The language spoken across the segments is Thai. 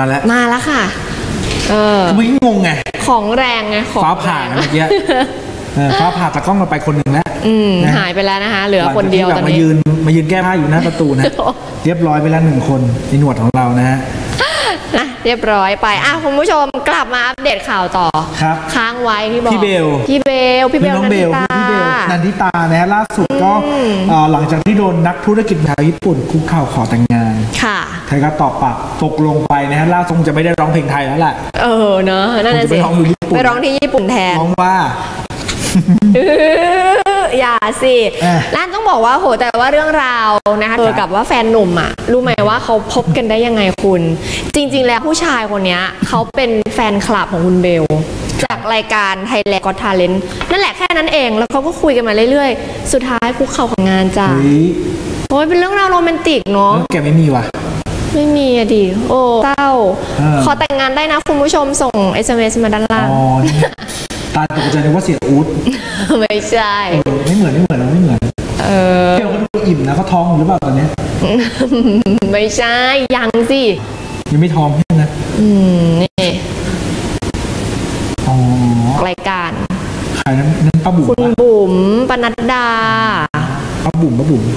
แล้วค่ะไม่งงไงของแรงไงฟ้าผ่าเมื่อกี้ฟ้าผ่าตะกล้องเราไปคนหนึ่งแล้วหายไปแล้วนะคะเหลือคนเดียวตอนนี้มายืนแก้ผ้าอยู่หน้าประตูนะเรียบร้อยไปแล้ว1 คนในหนวดของเรานะฮะเรียบร้อยไปคุณผู้ชมกลับมาอัปเดตข่าวต่อครับค้างไว้ที่บอกพี่เบลนันทิตานะฮะล่าสุดก็หลังจากที่โดนนักธุรกิจชาวญี่ปุ่นคุกเข่าขอแต่งงานค่ะไทยก็ตอบปากตกลงไปนะฮะล่าสุดจะไม่ได้ร้องเพลงไทยแล้วแหละเนอะนั่นแหละสิไปร้องที่ญี่ปุ่นแทนร้องว่าอย่าสิร้านต้องบอกว่าโหแต่ว่าเรื่องราวนะคะกับว่าแฟนหนุ่มรู้ไหมว่าเขาพบกันได้ยังไงคุณจริงๆแล้วผู้ชายคนนี้เขาเป็นแฟนคลับของคุณเบลจากรายการ Thailand Got Talent นั่นแหละแค่นั้นเองแล้วเขาก็คุยกันมาเรื่อยๆสุดท้ายคุกเข่าของงานจ้ะโอ้ยเป็นเรื่องราวโรแมนติกเนาะแกไม่มีวะไม่มีอะดิโอ้เศร้าขอแต่งงานได้นะคุณผู้ชมส่ง SMS มาด้านล่างตาตกใจนึกว่าเสียอู๊ดไม่ใช่ไม่เหมือนเบลเขาดูอิ่มนะเขาท้องหรือเปล่าตอนนี้ไม่ใช่ยังสิยังไม่ท้องใช่ไหมนี่รายการใครนั้นป้าบุ๋มคุณบุ๋มปนัดดาป้าบุ๋ม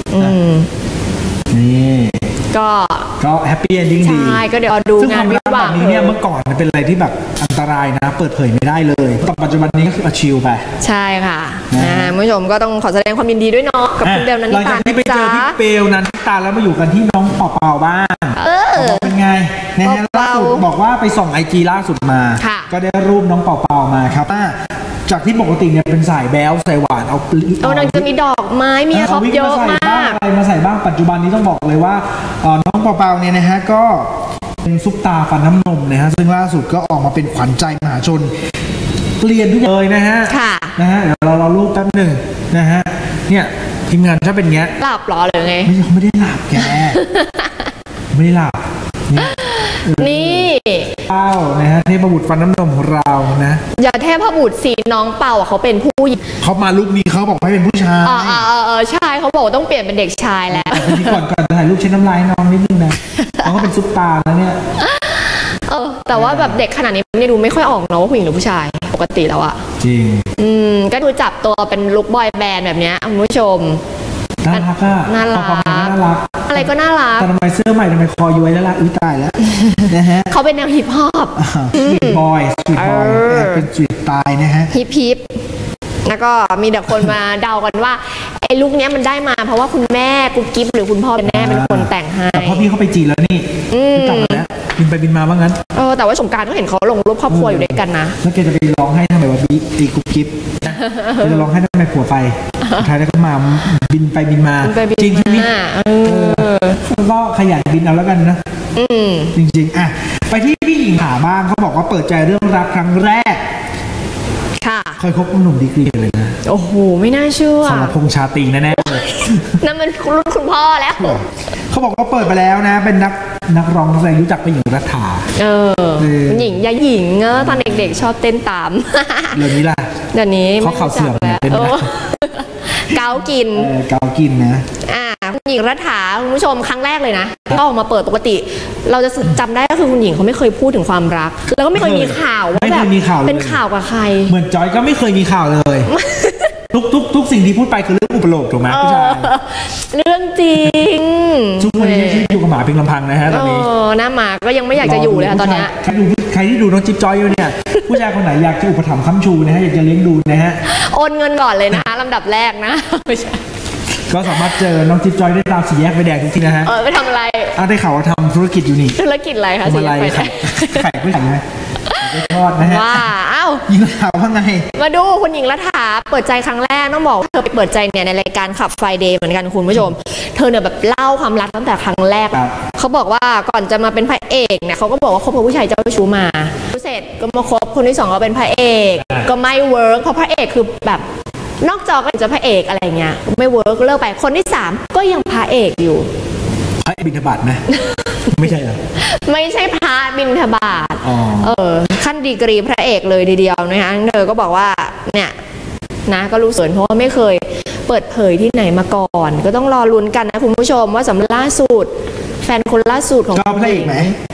นี่ก็แฮปปี้เอนดิ้งดีใช่ก็เดี๋ยวดูงานวิวาห์นี้เนี่ยเมื่อก่อนเป็นอะไรที่แบบอันตรายนะเปิดเผยไม่ได้เลยแต่ปัจจุบันนี้ก็คือชิลไปใช่ค่ะผู้ชมก็ต้องขอแสดงความยินดีด้วยเนาะกับคุณเบลนันทิตาหลังจากที่ไปเจอพี่เบลนันทิตาแล้วมาอยู่กันที่น้องเป่าบ้างเป็นไงนะฮะล่าสุดบอกว่าไปส่องIGล่าสุดมาก็ได้รูปน้องเป่ามาครับจากที่ปกติเนี่ยเป็นสายแบ๊วสายหวานเอานางจะมีดอกไม้มีครบเยอะมากอะไรมาใส่บ้างปัจจุบันนี้ต้องบอกเลยว่าน้องเป่าเนี่ยนะฮะก็เป็นซุปตาฟันน้ำนมนะฮะซึ่งล่าสุดก็ออกมาเป็นขวัญใจมหาชนเปลี่ยนทุกอย่างเลยนะฮะนะฮะเดี๋ยวเรารูปแป๊บหนึ่งนะฮะเนี่ยทีมงานถ้าเป็นเงี้ยหลับหรอหรือไงเขาไม่ได้หลับแกไม่ได้หลับนี่เป้านะฮะเทพบุตรฟันน้ำนมของเรานะอย่าเทพบุตรสีน้องเป่าเขาเป็นผู้หญิงเขามาลุคนี้เขาบอกให้เป็นผู้ชายใช่เขาบอกต้องเปลี่ยนเป็นเด็กชายแล้วที่ก่อนถ่ายรูปเช็ดน้ำลายน้องนิดนึงนะเขาก็เป็นซุปตาแล้วเนี่ยแต่ว่าแบบเด็กขนาดนี้ไม่ดูไม่ค่อยออกเนาะว่าผู้หญิงหรือผู้ชายปกติแล้วจริงก็ดูจับตัวเป็นลุคบอยแบนด์แบบนี้คุณผู้ชมน่ารักน่ารักอะไรก็น่ารักแต่ทำไมเสื้อใหม่ทำไมคอย้วยแล้วล่ะตายแล้วนะฮะเขาเป็นแนวฮิปฮอปสตรีทบอยเป็นสตรีทสไตล์นะฮะฮิปแล้วก็มีแต่คนมาเดากันว่าไอ้ลุคนี้มันได้มาเพราะว่าคุณแม่กุ๊กกิ๊บหรือคุณพ่อเป็นแม่เป็นคนแต่งให้แต่พ่อพี่เขาไปจีนแล้วนี่กลับมาแล้วบินไปบินมาว่างั้นแต่ว่าสงกรานต์ก็เห็นเขาลงรูปครอบครัวอยู่ด้วยกันนะแล้วแกจะไปร้องให้ทำไมวะตีกุ๊กกิ๊บจะร้องให้ทำไมผัวไปใครแล้วก็มาบินไปบินมาจริงชีวิตก็ขยันบินเอาแล้วกันนะจริงๆไปที่พี่หญิงหาบ้างเขาบอกว่าเปิดใจเรื่องรักครั้งแรกเคยคบหนุ่มดีกรีเลยนะโอ้โหไม่น่าเชื่อสรพงษ์ชาตรีแน่ๆเลยนั่นมันรุ่นคุณพ่อแล้วเขาบอกว่าเปิดไปแล้วนะเป็นนักร้องนักแสดงรู้จักไปหญิงรัฐาหญิงยาหญิงตอนเด็กๆชอบเต้นตามเดี๋ยวนี้ล่ะเดี๋ยวนี้เขาเข่าเสื่อมแล้วเกากินนะคุณหญิงรัฐาคุณผู้ชมครั้งแรกเลยนะก็ออกมาเปิดปกติเราจะจำได้ก็คือคุณหญิงเขาไม่เคยพูดถึงความรักแล้วก็ไม่เคยมีข่าวว่าแบบเป็นข่าวกับใครเหมือนจอยก็ไม่เคยมีข่าวเลยทุกสิ่งที่พูดไปคือเรื่องอุปโลกถูกไหมผู้ชายเรื่องจริงทุกคนที่อยู่กับหมาเพียงลำพังนะฮะตอนนี้หน้าหมาก็ยังไม่อยากจะอยู่เลยตอนนี้ใครที่ดูน้องจิ๊บจอยอยู่เนี่ยผู้ชายคนไหนอยากจะอุปถัมภ์ค้ำชูนะฮะอยากจะเลี้ยงดูนะฮะโอนเงินก่อนเลยนะลำดับแรกนะไม่ใช่ก็สามารถเจอน้องจิ๊บจอยได้ตามสี่แยกไฟแดงจริงๆนะฮะไปทำอะไรได้ข่าวว่าทำธุรกิจอยู่นี่ธุรกิจอะไรคะสี่แยกไฟแดงไข่ไม่ไข่ไหมไม่ทอดนะฮะว้าวหญิงรัฐาว่าไงมาดูคุณหญิงรัฐาเปิดใจครั้งแรกต้องบอกเธอไปเปิดใจเนี่ยในรายการขับไฟเดย์เหมือนกันคุณผู้ชมเธอเนี่ยแบบเล่าความรักตั้งแต่ครั้งแรกเขาบอกว่าก่อนจะมาเป็นพระเอกเนี่ยเขาก็บอกว่าคบกับผู้ชายเจ้าชู้มาเสร็จก็มาคบคนที่2ก็เป็นพระเอกก็ไม่เวิร์กเพราะพระเอกคือแบบนอกจอก็จะพระเอกอะไรเงี้ยไม่เวิร์กเลิกไปคนที่3ก็ยังพระเอกอยู่พระบิณฑบาตไหมไม่ใช่หรอไม่ใช่พระบิณฑบาตขั้นดีกรีพระเอกเลยทีเดียวนะคะเธอก็บอกว่าเนี่ยนะก็รู้ส่วนเพราะว่าไม่เคยเปิดเผยที่ไหนมาก่อนก็ต้องรอลุ้นกันนะคุณผู้ชมว่าสำหรับล่าสุดแฟนคนล่าสุดของชอบพระเอกไหม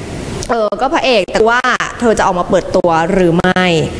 ก็พระเอกแต่ว่าเธอจะออกมาเปิดตัวหรือไม่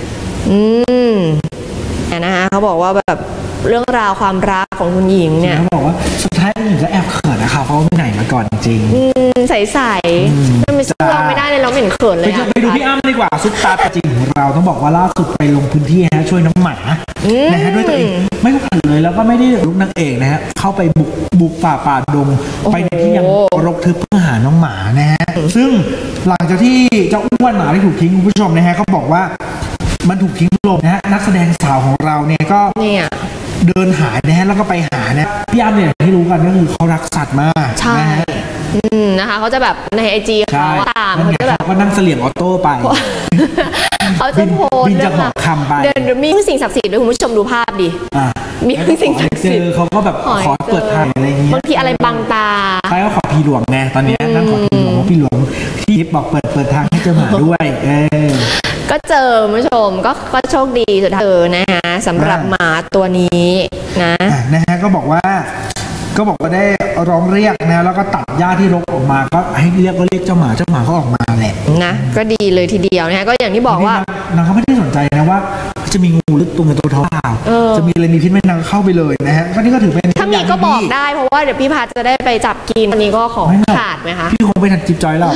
นะคะเขาบอกว่าแบบเรื่องราวความรักของคุณหญิงเนี่ยเขาบอกว่าสุดท้ายหญิงก็แอบเขินนะคะเพราะไม่ไหนมาก่อนจริงใสๆมันไม่สู้เราไม่ได้เลยเราไม่เห็นเขินเลยไปดูพี่อ้ำดีกว่าซุปตาตัวจริงของเราต้องบอกว่าล่าสุดไปลงพื้นที่ฮะช่วยน้องหมานะฮะด้วยตัวเองไม่รู้กันเลยแล้วก็ไม่ได้ลุกนางเอกนะฮะเข้าไปบุกป่าดงไปในที่ยังรกทึบเพื่อหาน้องหมานะฮะซึ่งหลังจากที่เจ้าอ้วนหมาที่ถูกทิ้งคุณผู้ชมนะฮะเขาบอกว่ามันถูกทิ้งลงนะฮะนักแสดงสาวของเราเนี่ยก็เดินหายนะฮะแล้วก็ไปหานะพี่อ้ำเนี่ยที่รู้กันก็คือเขารักสัตว์มากใช่นะคะเขาจะแบบในIGเขาตามเขาจะแบบก็นั่งเสลี่ยงออโต้ไปเขาจะโพสบินจะหอกคำไปเดินมีสิ่งศักดิ์สิทธิ์ด้วยคุณผู้ชมดูภาพดิมีสิ่งศักดิ์สิทธิ์เขาก็แบบขอเปิดทางอะไรอย่างเงี้ยบางทีอะไรบังตาใครก็ขอพี่หลวงไงตอนนี้นั่งขอพี่หลวงว่าพี่หลวงที่บอกเปิดทางให้เจ้าหมาด้วยก็เจอคุณผู้ชมก็โชคดีสุดท้ายนะคะสำหรับหมาตัวนี้นะฮะก็บอกว่าได้ร้องเรียกนะแล้วก็ตัดหญ้าที่รกออกมาก็ให้เรียกเจ้าหมาก็ออกมาแหละนะก็ดีเลยทีเดียวนะก็อย่างที่บอกว่านางเขาไม่ได้สนใจนะว่าจะมีงูหรือตัวเงินตัวทองจะมีอะไรมีพิษไหมนางเข้าไปเลยนะฮะก็นี่ก็ถือเป็นถ้ามีก็บอกได้เพราะว่าเดี๋ยวพี่พาจะได้ไปจับกินวันนี้ก็ของขาดไหมคะพี่คงไปทันจิ๊บจอยแล้ว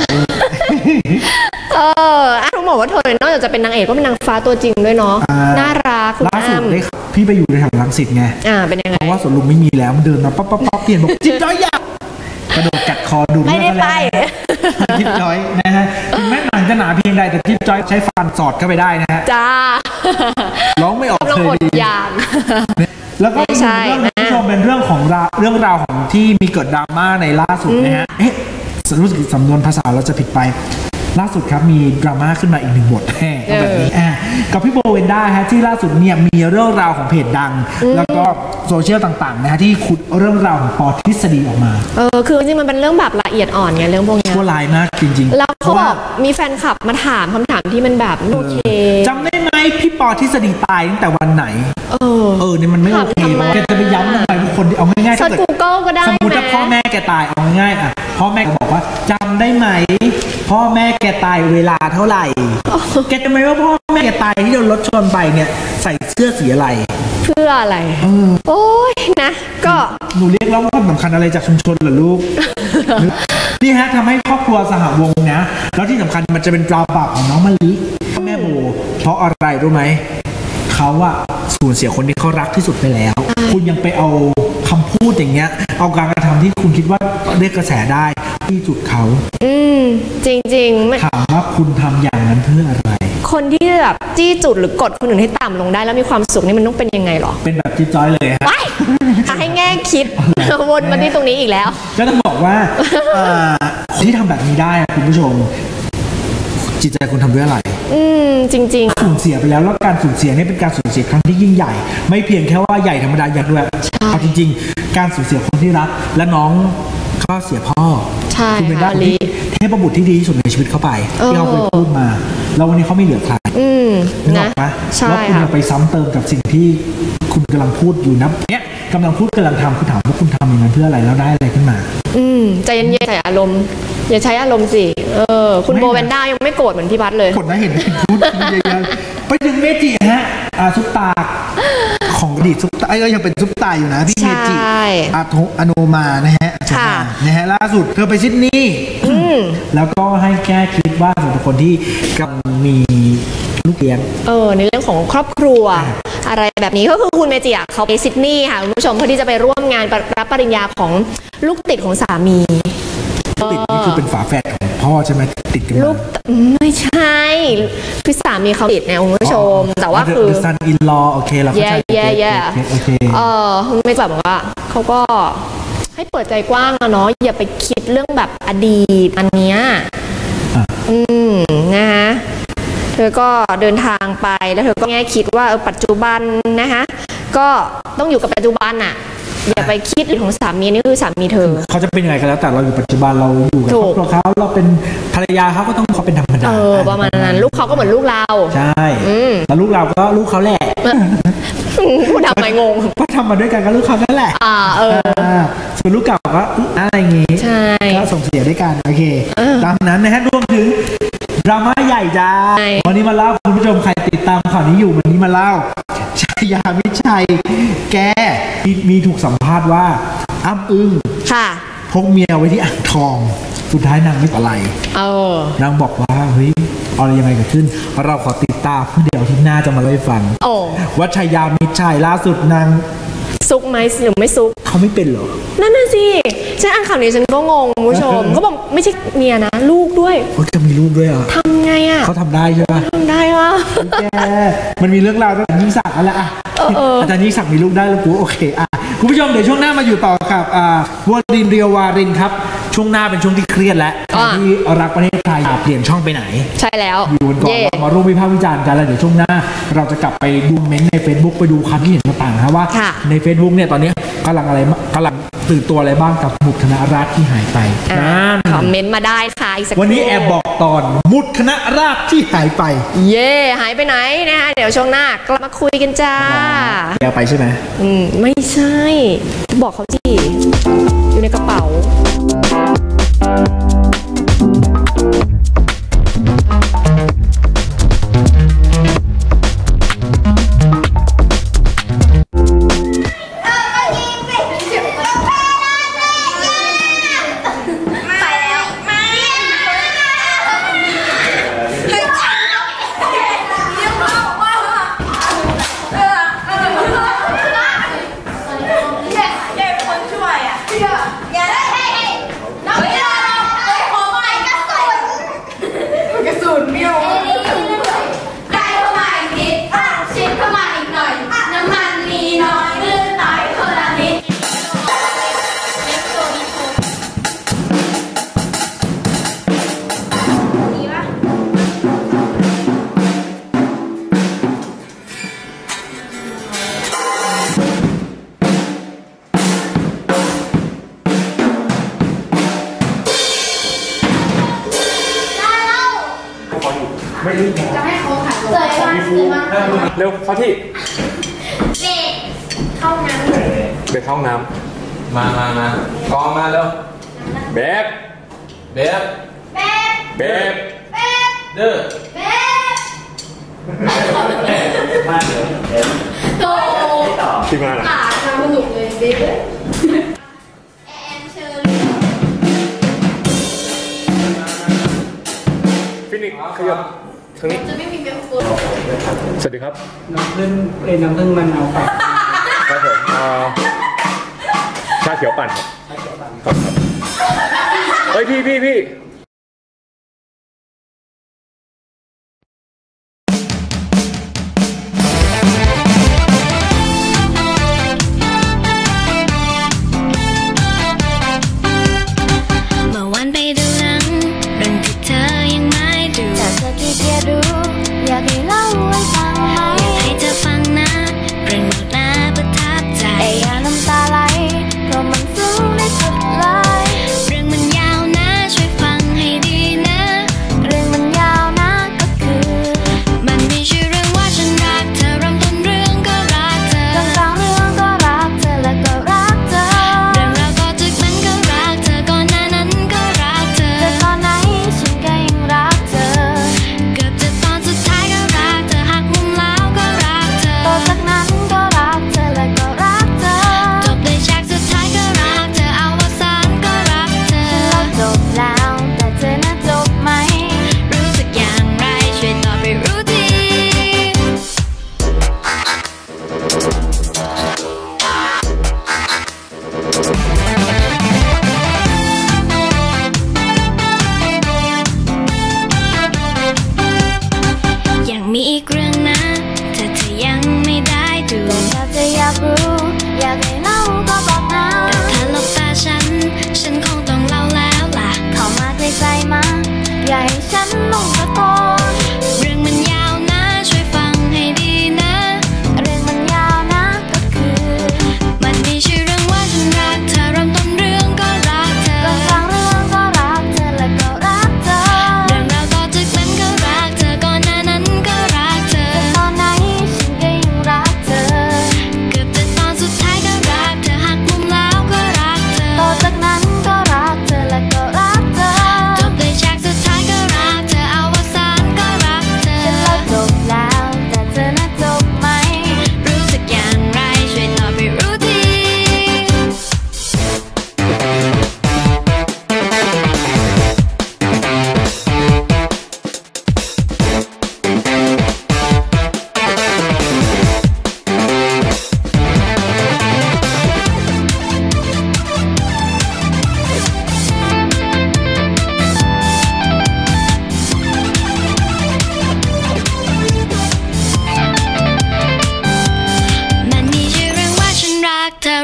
ต้องบอกว่าเธอนอกจากจะเป็นนางเอกก็เป็นนางฟ้าตัวจริงด้วยเนาะน่ารักล่าสุดได้พี่ไปอยู่ในแถวรังสิตไงเป็นยังไงเพราะว่าสวนลุมไม่มีแล้วมันเดินมาป๊อปเปลี่ยนบอกจิ๊บจอยอยากกระโดดกัดคอดูไม่ได้ไปจิ๊บจอยนะฮะถึงแม้หนังจะหนาเพียงใดแต่จิ๊บจอยใช้ฟันสอดเข้าไปได้นะฮะจ้าร้องไม่ออกเลยดีแล้วก็เรื่องผู้ชมเป็นเรื่องราวของที่มีเกิดดราม่าในล่าสุดนะฮะรู้สึกสำนวนภาษาเราจะผิดไปล่าสุดครับมีดราม่าขึ้นมาอีกหนึ่งบทแบบนี้กับพี่โบเวนด้าฮะที่ล่าสุดเนี่ยมีเรื่องราวของเพจดังแล้วก็โซเชียลต่างๆนะฮะที่ขุดเรื่องราวของปอทฤษฎีออกมาคือจริงมันเป็นเรื่องแบบละเอียดอ่อนไงเรื่องพวกนี้ชั่วร้ายมากจริงๆแล้วเขาบอกมีแฟนคลับมาถามคำถามที่มันแบบโอเคจำได้ไหมพี่ปอทฤษฎีตายตั้งแต่วันไหนเนี่ยมันไม่โอเคแกจะไปย้ำทำไมทุกคนเอาง่ายๆถ้าเกิด Google ก็ได้สมมติถ้าพ่อแม่แกตายเอาง่ายๆพ่อแม่ก็บอกว่าจำได้ไหมพ่อแม่แกตายเวลาเท่าไหร่แกจำไหมว่าพ่อแม่แกตายที่โดนรถชนไปเนี่ยใส่เสื้อสีอะไรเพื่ออะไรโอ้ยนะก็หนูเรียกร้องความสำคัญอะไรจากชุมชนเหรอลูกนี่ฮะทำให้ครอบครัวสหวงศ์นะแล้วที่สำคัญมันจะเป็นตราบาปของน้องมะลิแม่โบเพราะอะไรรู้ไหมเขาอะสูญเสียคนที่เขารักที่สุดไปแล้วคุณยังไปเอาคำพูดอย่างเงี้ยเอาการกระทำที่คุณคิดว่าเรียกกระแสได้ที่จุดเขาจริงๆถามว่าคุณทำอย่างนั้นเพื่ออะไรคนที่แบบจี้จุดหรือกดคนอื่นให้ต่ำลงได้แล้วมีความสุขนี่มันต้องเป็นยังไงหรอเป็นแบบจิ๊บจ้อยเลยฮะให้แง่คิดวนมาที่ตรงนี้อีกแล้วก็ต้องบอกว่าคนที่ทำแบบนี้ได้คุณผู้ชมจิตใจคุณทำด้วยอะไรจริงๆสูญเสียไปแล้วการสูญเสียนี่เป็นการสูญเสียครั้งที่ยิ่งใหญ่ไม่เพียงแค่ว่าใหญ่ธรรมดาอย่างด้วยเอาจริงๆการสูญเสียคนที่รักและน้องก็เสียพ่อคุณเป็นได้เทพบุตรที่ดีที่สุดในชีวิตเข้าไปที่เขาเคยพูดมาแล้ววันนี้เขาไม่เหลือใครนะแล้วคุณจะไปซ้ำเติมกับสิ่งที่คุณกำลังพูดอยู่นะเนี่ยกำลังพูดกำลังทำคุณถามว่าคุณทำอย่างนั้นเพื่ออะไรแล้วได้อะไรขึ้นมาใจเย็นๆใส่อารมณ์อย่าใช้อารมณ์สิคุณโบเวนด้ายังไม่โกรธเหมือนพี่พัดเลยโกรธนะเห็นพูดเยอะๆไปถึงเมจิฮะซุปตาของอดีตซุปตาก็ยังเป็นซุปตาอยู่นะพี่เมจิอโนมานะฮะล่าสุดเธอไปซิดนีย์แล้วก็ให้แค่คิดว่าสำหรับคนที่กำลังมีลูกเลี้ยงในเรื่องของครอบครัวอะไรแบบนี้ก็คือคุณเมจิเขาไปซิดนีย์ค่ะคุณผู้ชมเพื่อที่จะไปร่วมงานรับปริญญาของลูกติดของสามีติดนี่คือเป็นฝาแฝดของพ่อใช่ไหมติดกันลูกไม่ใช่คือสามีเขาติดเนี่ยคุณผู้ชมแต่ว่าคือซันอินลอโอเคเราเข้าใจโอเคคุณเมจิบอกว่าเขาก็ให้เปิดใจกว้างเนาะอย่าไปคิดเรื่องแบบอดีตอันเนี้ยนะคะเธอก็เดินทางไปแล้วเธอก็แง่คิดว่าปัจจุบันนะคะก็ต้องอยู่กับปัจจุบันน่ะอย่าไปคิดของสามีนี่คือสามีเธอเขาจะเป็นยังไงก็แล้วแต่เราอยู่ปัจจุบันเราอยู่กับครอบครัวเขาเราเป็นภรรยาเขาก็ต้องเขาเป็นธรรมดาประมาณนั้นลูกเขาก็เหมือนลูกเราใช่แล้วลูกเราก็ลูกเขาแหละพูดทำไมงงก็ทำมาด้วยกันกับลูกเขานั่นแหละส่วนลูกเก่าก็อะไรอย่างงี้ใช่ก็ส่งเสียด้วยกันโอเคตามนั้นนะฮะรวมถึงดราม่าใหญ่จ้าวันนี้มาเล่าคุณผู้ชมใครติดตามข่าวนี้อยู่วันนี้มาเล่าชายามิชัยแกมีถูกสัมภาษณ์ว่าอ้ำอึ้งค่ะพกเมียไว้ที่อ่างทองสุดท้ายนางไม่อะไรนางบอกว่าเฮ้ยอะไรยังไงเกิดขึ้นเราขอติดตามเดี๋ยวที่หน้าจะมาเล่าให้ฟังว่าชายามิชัยล่าสุดนางซุกไหมหรือไม่ซุกเขาไม่เป็นหรอนั่นน่ะสิฉันอ่านข่าวนี้ฉันก็งงคุณผู้ชมเขาบอกไม่ใช่เมียนะลูกด้วยเขาจะมีลูกด้วยเหรอทำไงอ่ะเขาทำได้ใช่ไหมทำได้วะแกมันมีเรื่องราวตั้งแต่ยิ่งศักดิ์แล้วอ่ะอาจารย์ยิ่งศักดิ์มีลูกได้แล้วกูโอเคอ่ะคุณผู้ชมเดี๋ยวช่วงหน้ามาอยู่ต่อกับวรินทร์เรียววารินครับช่วงหน้าเป็นช่วงที่เครียดแล้วที่รักประเทศไทยเปลี่ยนช่องไปไหนใช่แล้วอยู่ก่อนเรามาร่วมวิพากษ์วิจารณ์กันแล้วเดี๋ยวช่วงหน้าเราจะกลับไปดูเม้นต์ใน Facebook ไปดูความคิดเห็นต่างๆครับว่าใน Facebook เนี่ยตอนนี้กำลังตื่นตัวอะไรบ้างกับมุดคณะราษฎรที่หายไปคอมเมนต์มาได้ค่ะวันนี้แอบบอกตอนมุดคณะราษฎรที่หายไปหายไปไหนนะคะเดี๋ยวช่วงหน้ากลับมาคุยกันจ้าแกไปใช่ไหมไม่ใช่บอกเขาสิอยู่ในกระเป๋าไม่รีบจะให้เขาถ่ายเร็วเข้าที่เข้าน้ำไปเข้าน้ำมากองมาเร็วเบบเด้อมาเดี๋ยวโตที่มาล่ะทำสนุกเลยเบ๊ฟินิกขยับทางนี้จะไม่มีเบลฟูสวัสดีครับน้ำผึ้งมันเอาไปครับผมชาเขียวปั่นครับเฮ้ยพี่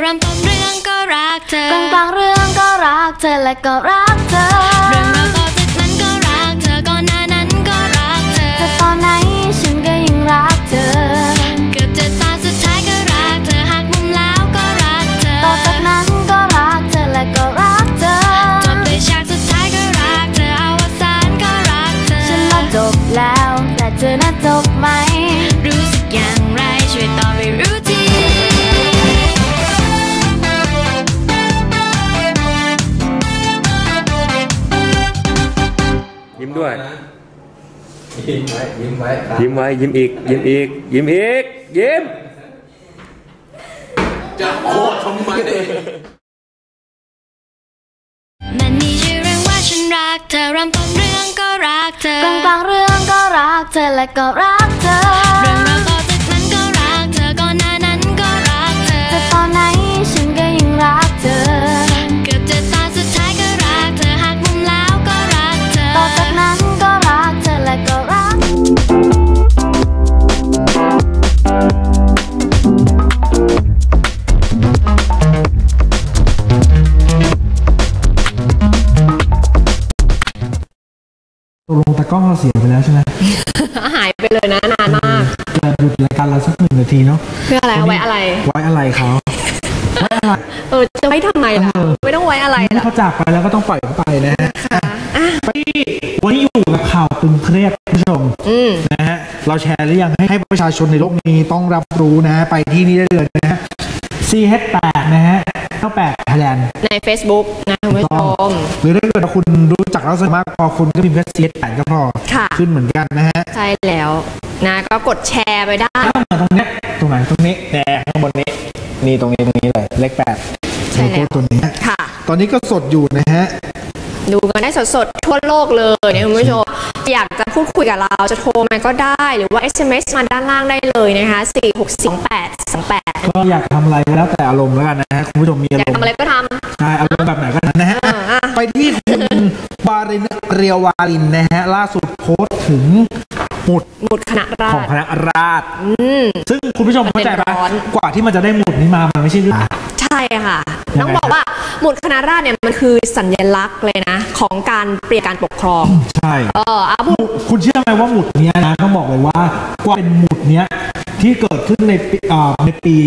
ริ่มต้นเรื่องก็รักเธอกลางเรื่องก็รักเธอและก็รักเธอเรื่องราวต่อจากนั้นก็รักเธอก่อนหน้านั้นก็รักเธอแต่ตอนไหนฉันก็ยังรักเธอเกือบจะตาสุดท้ายก็รักเธอหักมุมแล้วก็รักเธอต่อจากนั้นก็รักเธอและก็รักเธอจบด้วยฉากสุดท้ายก็รักเธออวสานก็รักเธอฉันน่ะจบแล้วแต่เธอน่ะจบไหมรู้สึกอย่างไรช่วยตอบให้รู้ทียิ้มด้วยยิ้มไว้ยิ้มไว้ยิ้มไว้ยิ้มอีกยิ้มอีกยิ้มอีกยิ้มจะโคตรทำไมมันนี่ชื่อเรื่องว่าฉันรักเธอเริ่มต้นเรื่องก็รักเธอกลางเรื่องก็รักเธอและก็รักเธอเรื่องราวต่อจากนั้นก็รักเธอก่อนหน้านั้นก็รักเธอแต่ตอนไหนฉันก็ยังรักเธอเกือบจะตาสุดท้ายก็รักเธอหักมุมแล้วก็รักเธอต่อจากนั้นก็รักเธอและก็รักตกลงตากล้องเราเสียไปแล้วใช่ไหมหายไปเลยนะนานมากจะหยุดรายการเราสัก1 นาทีเนาะเพื่ออะไรเอาไว้อะไรไว้อะไรเขาไว้อะไรจะไว้ทำไมล่ะไม่ต้องไว้อะไรล่ะเขาจากไปแล้วก็ต้องปล่อยเขาไปนะฮะไปวันนี้อยู่กับข่าวตึงเครียดผู้ชมนะฮะเราแชร์หรือยังให้ประชาชนในโลกนี้ต้องรับรู้นะฮะไปที่นี่ได้เลยนะฮะ CH8 นะฮะ98 Thailand ใน Facebook นะคุณผู้ชมหรือถ้าเกิดคุณรู้จักเราสมากพอคุณก็พิมพ์แค่ CH8 ก็พอขึ้นเหมือนกันนะฮะใช่แล้วนะก็กดแชร์ไปได้ตรงนี้ตรงไหนตรงนี้แน่ข้างบนนี้นี่ตรงนี้เลยเลข8 ใช่แล้วตัวนี้ค่ะตอนนี้ก็สดอยู่นะฮะดูกันได้สดๆทั่วโลกเลยเนี่ยคุณผู้ชมอยากจะพูดคุยกับเราจะโทรมาก็ได้หรือว่า SMS มาด้านล่างได้เลยนะคะ4622828 ก็อยากทำอะไรแล้วแต่อารมณ์แล้วกันนะฮะคุณผู้ชมมีอารมณ์อยากทำอะไรก็ทำใช่อารมณ์แบบไหนก็ทำนะฮะไปที่คุณวารินเรียววารินนะฮะล่าสุดโพสต์ถึงหมุดคณะราษฎรของคณะราษฎรซึ่งคุณผู้ชมเข้าใจไหมกว่าที่มันจะได้หมุดนี้มามันไม่ใช่เรื่องใช่ค่ะต้องบอกว่าหมุดคณะราษฎรเนี่ยมันคือสัญลักษณ์เลยนะของการเปลี่ยนการปกครองใช่คุณเชื่อไหมว่าหมุดนี้นะต้องบอกเลยว่ากว่าเป็นหมุดเนี้ยที่เกิดขึ้นในปี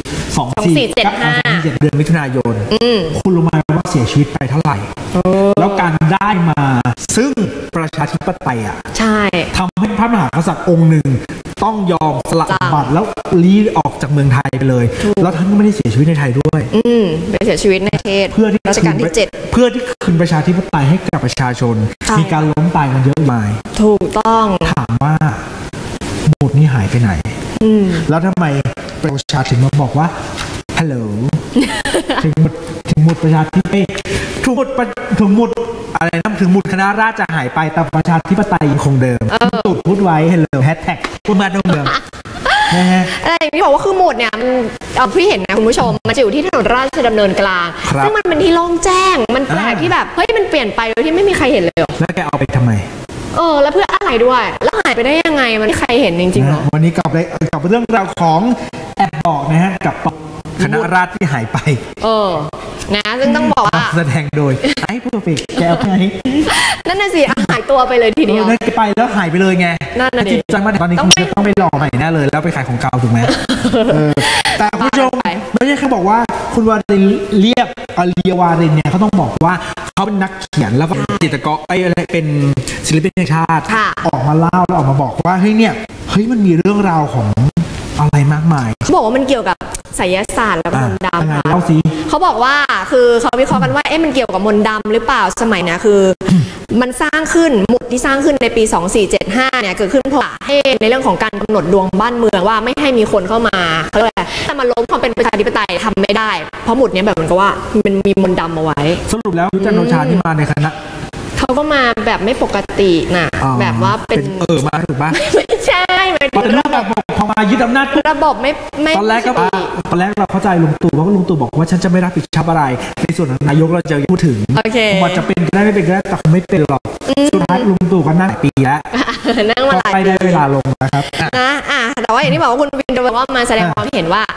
2475เดือนมิถุนายนคุณรู้ไหมว่าเสียชีวิตไปเท่าไหร่แล้วการได้มาซึ่งประชาธิปไตยอ่ะใช่ทำให้พระมหากษัตริย์องค์หนึ่งต้องยอมสละบัตรแล้วลี้ออกจากเมืองไทยไปเลยแล้วท่านก็ไม่ได้เสียชีวิตในไทยด้วยไปเสียชีวิตในประเทศรัชกาลที่7 เพื่อที่คืนประชาธิปไตยให้กับประชาชนมีการล้มตายกันเยอะมายถูกต้องถามว่าหมุดนี้หายไปไหนแล้วทำไมประชาชนถึงมาบอกว่าฮัลโหลถึงหมุดประชาธิปไตยถึงหมุดอะไรนะถึงหมุดคณะราษฎรจะหายไปแต่ประชาธิปไตยยังคงเดิมตูดพูดไว้ฮัลโหลแฮชแท็กพูดมาเดิมนะฮะอะไรอย่างที่บอกว่าคือหมุดเนี่ยพี่เห็นนะคุณผู้ชมมันจะอยู่ที่ถนนราชดำเนินกลางซึ่งมันเป็นที่โล่งแจ้งมันแปลกที่แบบเฮ้ยมันเปลี่ยนไปโดยที่ไม่มีใครเห็นเลยแล้วแกเอาไปทำไมแล้วเพื่ออะไรด้วยแล้วหายไปได้ยังไงมันไม่ใครเห็นจริงๆหรอวันนี้กับเรื่องราวของแอบบอกนะฮะกับคณะราษฎรที่หายไปนะซึ่งต้องบอกว่าแสดงโดยไอ้ผู้ฝึกแกเอาไงนั่นน่ะสิหายตัวไปเลยทีเดียวไปแล้วหายไปเลยไงนั่นน่ะดิจังมาตอนนี้คุณจะต้องไปหล่อใหม่แน่เลยแล้วไปขายของเก่าถูกไหมแต่คุณผู้ชมไม่ใช่แค่บอกว่าคุณวารินเรียวารินเนี่ยเขาต้องบอกว่าเขาเป็นนักเขียนแล้วก็จิตรกรอะไรเป็นศิลปินแห่งชาติออกมาเล่าแล้วออกมาบอกว่าเฮ้ยมันมีเรื่องราวของอะไรมากมายเขาบอกว่ามันเกี่ยวกับไสยศาสตร์และมนต์ดำค่ะเขาบอกว่าคือเขาวิเคราะห์กันว่ามันเกี่ยวกับมนต์ดำหรือเปล่าสมัยนี้คือมันสร้างขึ้นหมุดที่สร้างขึ้นในปี2475เนี่ยเกิดขึ้นเพราะให้ในเรื่องของการกำหนดดวงบ้านเมืองว่าไม่ให้มีคนเข้ามาเขาเรียกว่าแต่มาล้มความเป็นประชาธิปไตยทำไม่ได้เพราะหมุดนี้แบบมันก็ว่ามันมีมนต์ดำเอาไว้สรุปแล้วจันทร์โอชาที่มาในคณะเขาก็มาแบบไม่ปกตินะแบบว่าเป็นมาถูกปะไม่ใช่เป็นระบบพอมายึดอำนาจระบบไม่ตอนแรกเราเข้าใจลุงตู่เพราะลุงตู่บอกว่าฉันจะไม่รับผิดชอบอะไรในส่วนของนายกเราจะพูดถึงมันจะเป็นก็ได้ไม่เป็นก็ได้แต่คงไม่เป็นหรอกสุดท้ายลุงตู่ก็นั่งปีแล้วนั่งมาหลายปีได้เวลาลงนะครับนะแต่ว่าอย่างที่บอกว่าคุณวินโดว่ามาแสดงความเห็นว่า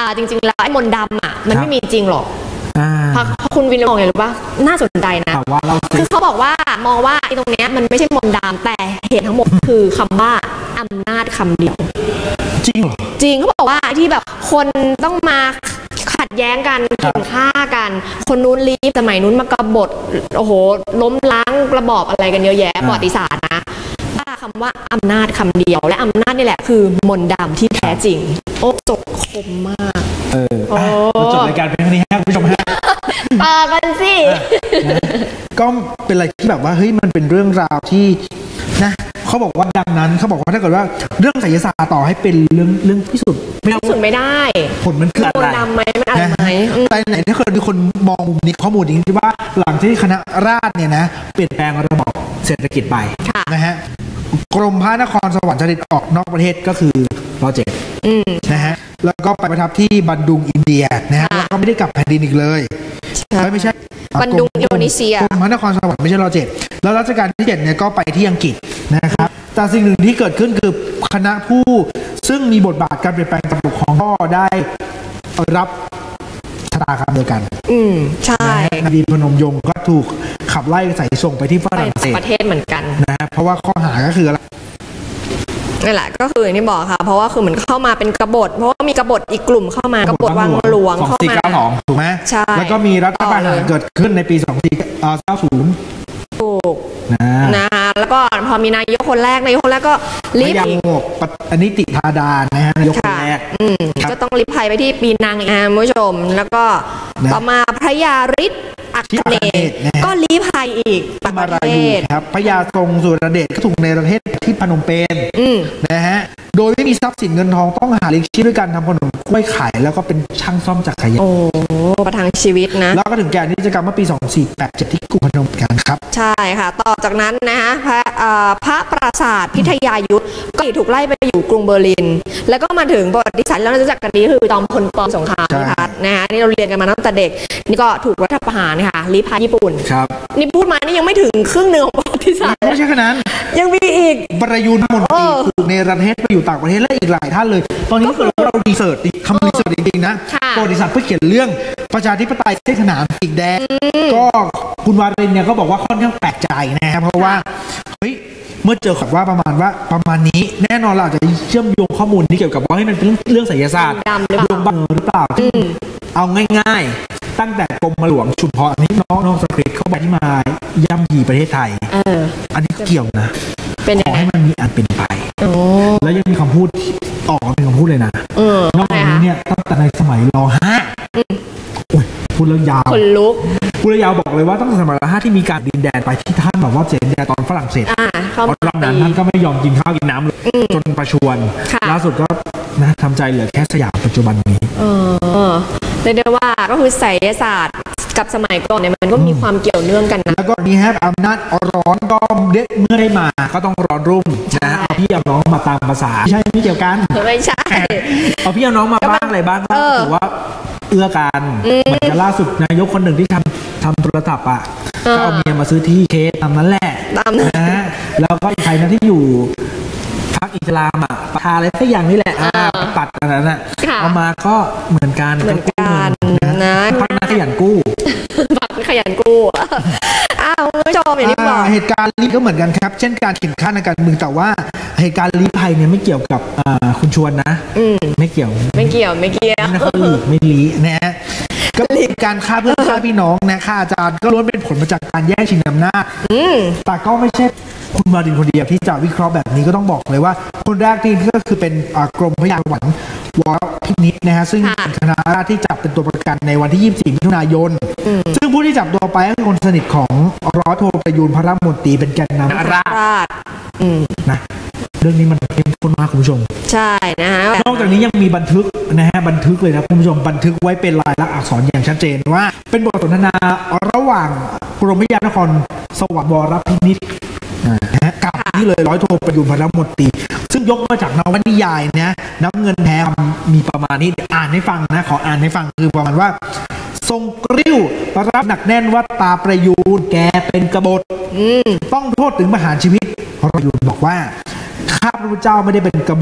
จริงๆแล้วไอ้มนต์ดำอ่ะมันไม่มีจริงหรอก เพราะคุณวินมองอย่างไรรู้ป่ะน่าสนใจนะคือเขาบอกว่ามองว่าไอ้ตรงเนี้ยมันไม่ใช่มนต์ดำแต่เหตุทั้งหมดคือคำว่าอำนาจคำเดียวจริงเหรอจริงเขาบอกว่าที่แบบคนต้องมาขัดแย้งกันเข็นฆ่ากันคนนู้นลีฟสมัยนู้นมากบฏโอ้โหล้มล้างระบอบอะไรกันเยอะแยะประวัติศาสตร์นะคำว่าอำนาจคำเดียวและอำนาจนี่แหละคือมนต์ดำที่แท้จริงโอ้จบคมมากจบรายการเป็นเท่านี้ครับคุณผู้ชมฮะต่อกันสิก็เป็นอะไรที่แบบว่าเฮ้ยมันเป็นเรื่องราวที่นะเขาบอกว่าดังนั้นเขาบอกว่าถ้าเกิดว่าเรื่องไสยศาสตร์ต่อให้เป็นเรื่องพิสูจน์ไม่ได้ผลมันคืออะไรดำไหมมันอะไรไหมแต่ไหนถ้าเกิดมีคนมองมุมนี้ข้อมูลนี้ที่ว่าหลังที่คณะราษฎรเนี่ยนะเปลี่ยนแปลงระบบเศรษฐกิจไปนะฮะกรมพระนครสวรรค์เสด็จออกนอกประเทศก็คือรอ7นะฮะแล้วก็ไปประทับที่บันดุงอินเดียนะฮะแล้วก็ไม่ได้กลับแผ่นดินอีกเลยไม่ใช่บันดุงอินโดนีเซียกรมพระนครสวรรค์ไม่ใช่รอ7แล้วรัชกาลที่7เนี่ยก็ไปที่อังกฤษนะครับแต่สิ่งหนึ่งที่เกิดขึ้นคือคณะผู้ซึ่งมีบทบาทการเปลี่ยนแปลงการปกครองก็ได้รับชะตากรรมเดียวกันใช่นดีพนมยงค์ก็ถูกขับไล่ใส่ส่งไปที่ฝรั่งเศสประเทศเหมือนกันนะฮะเพราะว่าข้อหาก็คืออะไรนั่นแหละก็คืออย่างที่บอกค่ะเพราะว่าคือเหมือนเข้ามาเป็นกบฏเพราะว่ามีกบฏอีกกลุ่มเข้ามากบฏวังหลวงเข้ามา 2492ถูกไหมใช่แล้วก็มีรัฐประหารเกิดขึ้นในปี2490 ถูกนะแล้วก็พอมีนายกคนแรกก็รีบอนิติธาดานะฮะนายกคนแรกก็ต้องรีบภัยไปที่ปีนังคุณผู้ชมแล้วก็ต่อมาพระยาฤทธิ์อัคเนศก็ลี้ภัยอีกประเทศครับพระยาทรงสุรเดชก็ถูกในประเทศที่พนมเปญนะฮะโดยไม่มีทรัพย์สินเงินทองต้องหาเลี้ยงชีพด้วยการทำขนมกล้วยขายแล้วก็เป็นช่างซ่อมจักรยานประทังชีวิตนะแล้วก็ถึงแก่นิจกรรมเมื่อปี2487ที่กรุงพนมเปญครับใช่ค่ะต่อจากนั้นนะฮะพระปราสาทพิทยายุทธก็ถูกไล่ไปอยู่กรุงเบอร์ลินแล้วก็มาถึงประวัติศาสตร์แล้วรู้จักกันดีคือจอมพลป.สงครามพิพัฒน์นะฮะนี่เราเรียนกันมาตั้งแต่เด็กนี่ก็ถูกรัฐประหารค่ะลี้ภัยญี่ปุ่นครับนี่พูดมานี่ยังไม่ถึงครึ่งหนึ่งของประวัติศาสตร์ไม่ใช่แค่นั้นยังมีอีกประยุทธ์มนตรีถูกในประเทศไปอยู่ต่างประเทศและอีกหลายท่านเลยตอนนี้เราดีเสิร์ชทำรีเสิร์ชจริงๆนะประวัติศาสตร์เพื่อเขียนเรื่องประชาธิปไตยเส้นขนานปีกแดงก็คุณวารินเนี่ยก็บอกว่าค่อนข้างแปลกใจนะครับเพราะว่าเฮ้ยเมื่อเจอขอว่าประมาณนี้แน่นอนเราจะเชื่อมโยงข้อมูลที่เกี่ยวกับว่าให้มันเป็นเรื่องไสยศาสตร์ดวงบังหรือเปล่าเอาง่ายๆตั้งแต่กรมหลวงชุมพรนี้น้องสคริปต์เข้าไปที่มาย่ำยีประเทศไทยอันนี้เกี่ยวนะขอให้มันมีอันเป็นไปแล้วยังมีคำพูดออกเป็นคำพูดเลยนะนอกจากนี้เนี่ยตั้งแต่ในสมัยร.5พูดเรื่องยาวคนลุกพูดเรื่องยาวบอกเลยว่าตั้งแต่สมัยร.5ที่มีการดินแดนไปที่ท่านแบบว่าเสียดินแดนตอนฝรั่งเศสรอบนั้นท่านก็ไม่ยอมกินข้าวกินน้ำเลยจนประชวรล่าสุดก็นะทำใจเหลือแค่สยามปัจจุบันนี้เรียกได้ว่าก็คือไสยศาสตร์กับสมัยก่อนเนี่ยมันก็มีความเกี่ยวเนื่องกันนะแล้วก็นี่ฮะอำนาจร้อนก็เมื่อได้มาก็ต้องร้อนรุ่มนะเอาพี่เอาน้องมาตามภาษาไม่ใช่ไม่เกี่ยวกันไม่ใช่เอาพี่เอาน้องมาบ้างอะไรบ้างก็ถือว่าเอื้อกันเหมือนกับล่าสุดนายกคนหนึ่งที่ทำโทรศัพท์อ่ะก็เอาเมียมาซื้อที่เคสตามนั้นแหละนะแล้วก็ใครนะที่อยู่พรรคอิสลามอ่ะประธานอะไรสักอย่างนี่แหละปัดอันนั้นอ่ะเอามาก็เหมือนกันนะพรรคนักขยันกู้พรรคขยันกู้คุณผู้ชมอย่างที่บอกเหตุการณ์นี้ก็เหมือนกันครับเช่นการแข่งขันในการเมืองแต่ว่าเหตุการณ์ลี้ภัยเนี่ยไม่เกี่ยวกับคุณชวนนะไม่เกี่ยวนะเขาลีไม่ลี้นะฮะก็เป็นการฆ่าเพื่อนฆ่าพี่น้องนะฆ่าอาจารย์ก็ล้วนเป็นผลมาจากการแย่งชิงอำนาจแต่ก็ไม่ใช่คุณวารินคนเดียวที่จะวิเคราะห์แบบนี้ก็ต้องบอกเลยว่าคนแรกที่ก็คือเป็นกรมพระยาสวรรค์วรพินิจนะฮะซึ่งเป็นคณะราษฎรที่จับเป็นตัวประกันในวันที่24มิถุนายนซึ่งผู้ที่จับตัวไปก็คือคนสนิทของร้อยโทประยูรพระมนตรีเป็นแกนนำราษฎรนะเรื่องนี้มันเข้มข้นมากคุณผู้ชมใช่นะฮะนอกจากนี้ยังมีบันทึกนะฮะบันทึกเลยนะคุณผู้ชมบันทึกไว้เป็นลายลักษณ์อักษรอย่างชัดเจนว่าเป็นบทสนทนาระหว่างกรมพระยานครสวรรค์วรพินิจกับนี่เลยร้อยโทประยูรพระมนตรีซึ่งยกมาจากนวนิยายนะน้ำเงินแท้มีประมาณนี้อ่านให้ฟังนะขออ่านให้ฟังคือประมาณว่าทรงกริ้วรับหนักแน่นว่าตาประยูรแกเป็นกบฏต้องโทษถึงประหารชีวิตประยูรบอกว่าข้าพระพุทธเจ้าไม่ได้เป็นกบฏ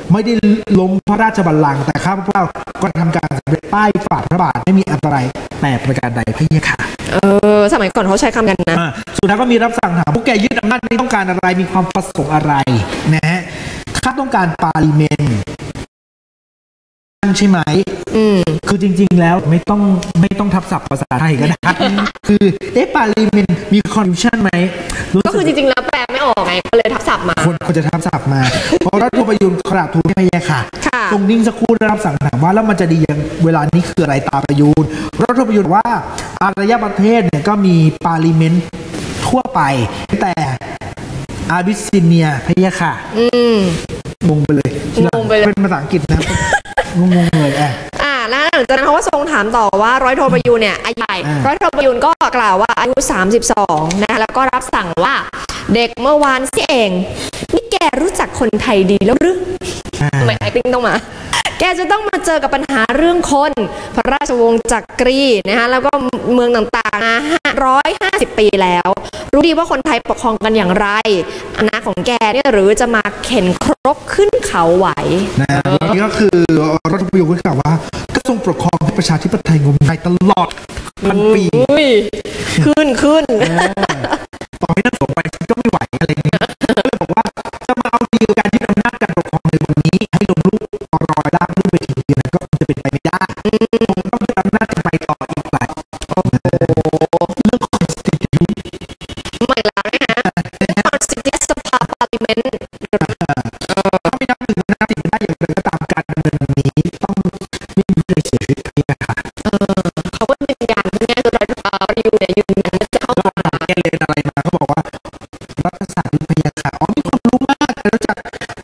ไม่ได้ล้มพระราชบัลลังก์แต่ข้าพเจ้าก็ทำการสำเร็จป้ายฝ่าพระบาทไม่มีอันตรายแต่ประการใดพะยะค่ะสมัยก่อนเขาใช้คำกันนะสุดท้ายก็มีรับสั่งถามพวกแกยึดอำนาจนี้ต้องการอะไรมีความประสงค์อะไรนะฮะข้าต้องการปาลิเมนต์ใช่ไหมคือจริงๆแล้วไม่ต้องทับศัพท์ภาษาไทยก็ได้คือปาลิเมนต์มีคอนดิชั่นไหมก็คือจริงๆแล้วแปลไม่ออกไงก็เลยทับศัพท์มาคนจะทับศัพท์มาพอรัฐประยุนกราบทูลพะยะค่ะตรงนิ่งสักครู่ได้รับสั่งถามว่าแล้วมันจะดีอย่างเวลานี้คืออะไรตาประยุนรัฐประยุนว่าอารยประเทศเนี่ยก็มีปาลิเมนต์ทั่วไปแต่อาบิสซิเนียพะยะค่ะงงไปเลยเป็นภาษาอังกฤษนะงงเลยแล้วหลังจากนั้นเขาก็ทรงถามต่อว่าร้อยโทประยูนเนี่ยอายุร้อยโทประยูนก็กล่าวว่าอายุ32นะคะแล้วก็รับสั่งว่าเด็กเมื่อวานสิเองนี่แกรู้จักคนไทยดีแล้วหรือทำไมไอ้ติ้งต้องมาแกจะต้องมาเจอกับปัญหาเรื่องคนพระราชวงศ์จักรีนะคะแล้วก็เมืองต่างๆ150 ปีแล้วรู้ดีว่าคนไทยปกครองกันอย่างไรอนาของแกเนี่ยหรือจะมาเข็นครกขึ้นเขาไหวนี่ก็คือรัฐประยุกต์กล่าวว่าก็ทรงปกครองให้ประชาธิปไตยงมงายตลอดพันปีขึ้นต่อให้นั่งสงไปก็ไม่ไหวอะไรอย่างนี้เลยบอกว่าจะมาเอาดีการที่อำนาจการปกครองในวันนี้ให้ลงลูกรอยล่างขึ้นไปถึงเดือนก็จะเป็นไปไม่ได้ต้องยึดอำนาจจะไปต่ออีกหลายเรื่องคอนสติทูใหม่แล้วนะคอนสติทูสภาปาร์ลิเมนต์ถ้าไม่นับหนึ่งนับสิบได้อย่างไรก็ตามการดำเนินวันนี้ต้องไม่มีใครเสียชีวิตนะคะเขาก็ยืนยันแน่ตัวประยุนเนี่ยยืนยันจะเข้ามาเรียนอะไรมาเขาบอกว่ารัฐศาสตร์พยาค่ะมีคนรู้มากแล้วจาก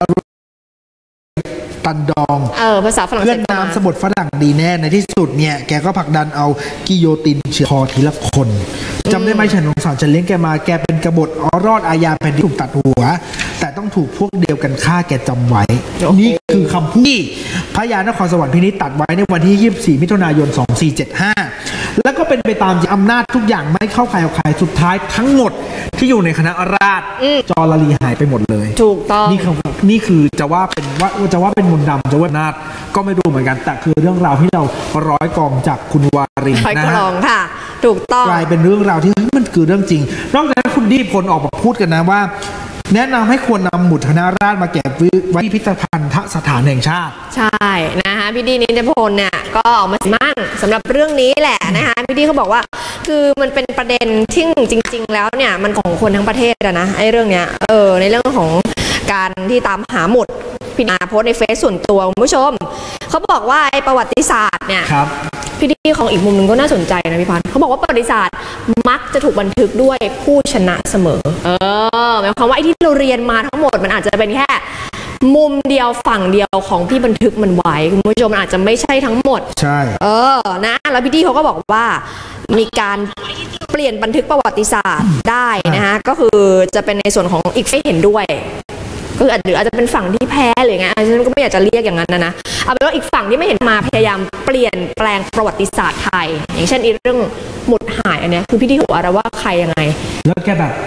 ตันดองภาษาฝรั่งเศสเพื่อนน้ำสมุทรฝรั่งดีแน่ในที่สุดเนี่ยแกก็ผลักดันเอากิโยตินเฉือนคอทีละคนจำได้ไหมฉันสงสารฉันเลี้ยงแกมาแกเป็นกบฏรอดอาญาแผ่นดินถูกตัดหัวแต่ต้องถูกพวกเดียวกันฆ่าแกจำไว้นี่คือคำพูดที่พระยานครสวรรค์พินิจตัดไว้ในวันที่24 มิถุนายน 2475แล้วก็เป็นไปตามอำนาจทุกอย่างไม่เข้าใครเอาใครสุดท้ายทั้งหมดที่อยู่ในคณะราษฎรจอร์ลีหายไปหมดเลยถูกต้องนี่คือจะว่าเป็นมนต์ดำจะว่านาฏก็ไม่รู้เหมือนกันแต่คือเรื่องราวที่เราร้อยกองจากคุณวารินนะฮะค่ะถูกต้องกลายเป็นเรื่องราวที่มันคือเรื่องจริงนอกจากนั้นคุณดีพลออกมาพูดกันนะว่าแนะนำให้ควรนำหมุดคณะราษฎรมาเก็บไว้ที่พิพิธภัณฑ์สถานแห่งชาติใช่นะคะพี่ดีนิติพลเนี่ยก็ออกมามั่นสำหรับเรื่องนี้แหละนะคะพี่ดีเขาบอกว่าคือมันเป็นประเด็นที่จริงๆแล้วเนี่ยมันของคนทั้งประเทศนะไอ้เรื่องเนี้ยในเรื่องของการที่ตามหาหมุดพี่นาโพสในเฟซส่วนตัวคุณผู้ชมเขาบอกว่าไอ้ประวัติศาสตร์เนี่ยพี่ดีของอีกมุมหนึ่งก็น่าสนใจนะพี่พันธ์เขาบอกว่าประวัติศาสตร์มักจะถูกบันทึกด้วยผู้ชนะเสมอหมายความว่าไอ้ที่เราเรียนมาทั้งหมดมันอาจจะเป็นแค่มุมเดียวฝั่งเดียวของที่บันทึกมันไว้คุณผู้ชมมันอาจจะไม่ใช่ทั้งหมดใช่นะแล้วพี่ดีเขาก็บอกว่ามีการเปลี่ยนบันทึกประวัติศาสตร์ได้นะคะก็คือจะเป็นในส่วนของอีกไม่เห็นด้วยก็หรืออาจจะเป็นฝั่งที่แพ้หรือไงฉันก็ไม่อยากจะเรียกอย่างนั้นนะเอาเป็นว่าอีกฝั่งที่ไม่เห็นมาพยายามเปลี่ยนแปลงประวัติศาสตร์ไทยอย่างเช่นเรื่องหมุดหายอันนี้คือพี่ที่บอกอะไรว่าใครยังไงแล้วแกแบบ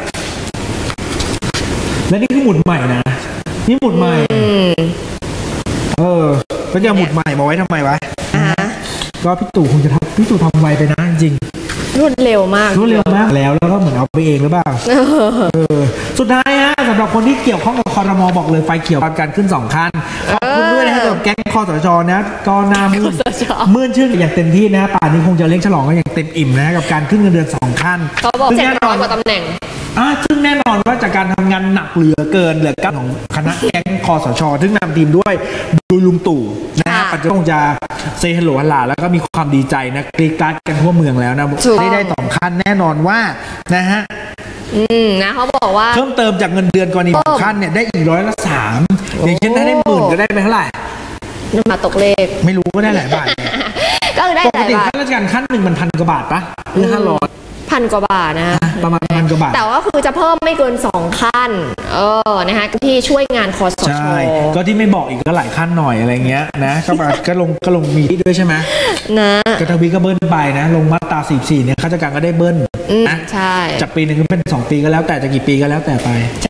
และนี่คือหมุดใหม่นะนี่หมุดใหม่แล้วแกหมุดใหม่มาไว้ทำไมวะก็พี่ตู่คงจะพี่ตู่ทำไวไปนะจริงรวดเร็วมากแล้วก็เหมือนเอาไปเองหรือเปล่าสุดท้ายฮะสำหรับคนที่เกี่ยวข้องกับครม.บอกเลยไฟเขียวการขึ้น2 ขั้นขอบคุณด้วยนะครับกับแก๊งคสช.นะก็หน้ามื่นชื่นอย่างเต็มที่นะป่านนี้คงจะเลี้ยงฉลองกันอย่างเต็มอิ่มนะกับการขึ้นเงินเดือน2 ขั้นเขาบอก700 กว่าตำแหน่งซึ่งแน่นอนว่าจากการทำงานหนักเหลือเกินเหลือกับของคณะแก๊งคสช.ซึ่งนำทีมด้วยลุงตู่นะฮะปัจจุบันจะเซฮัลโหลฮัลลาแล้วก็มีความดีใจนะกรี๊ดกราดกันทั่วเมืองแล้วนะได้2 ขั้นแน่นอนว่านะฮะนะเขาบอกว่าเพิ่มเติมจากเงินเดือนกรณี2 ขั้นเนี่ยได้อีก3%อย่างเช่นถ้าได้10,000ก็ได้ไปเท่าไหร่มาตกเลขไม่รู้ก็ได้หลายบาทก็ได้หลายบาทปกติข้าราชการขั้น1มัน1,000 กว่าบาทปะหรือ 1,000 กว่าบาทนะประมาณ1,000 กว่าบาทแต่ว่าคือจะเพิ่มไม่เกิน2 ขั้นนะคะที่ช่วยงานคสช. ใช่ก็ที่ไม่บอกอีกก็หลายขั้นหน่อยอะไรเงี้ยนะก็ลงมีด้วยใช่ไหมนะกทวีก็เบิ้ลไปนะลงมาตรา44เนี่ยข้าราชการก็ได้เบิ้ลนะใช่จากปีนึงเป็น2 ปีก็แล้วแต่จะกี่ปีก็แล้วแต่ไปใช่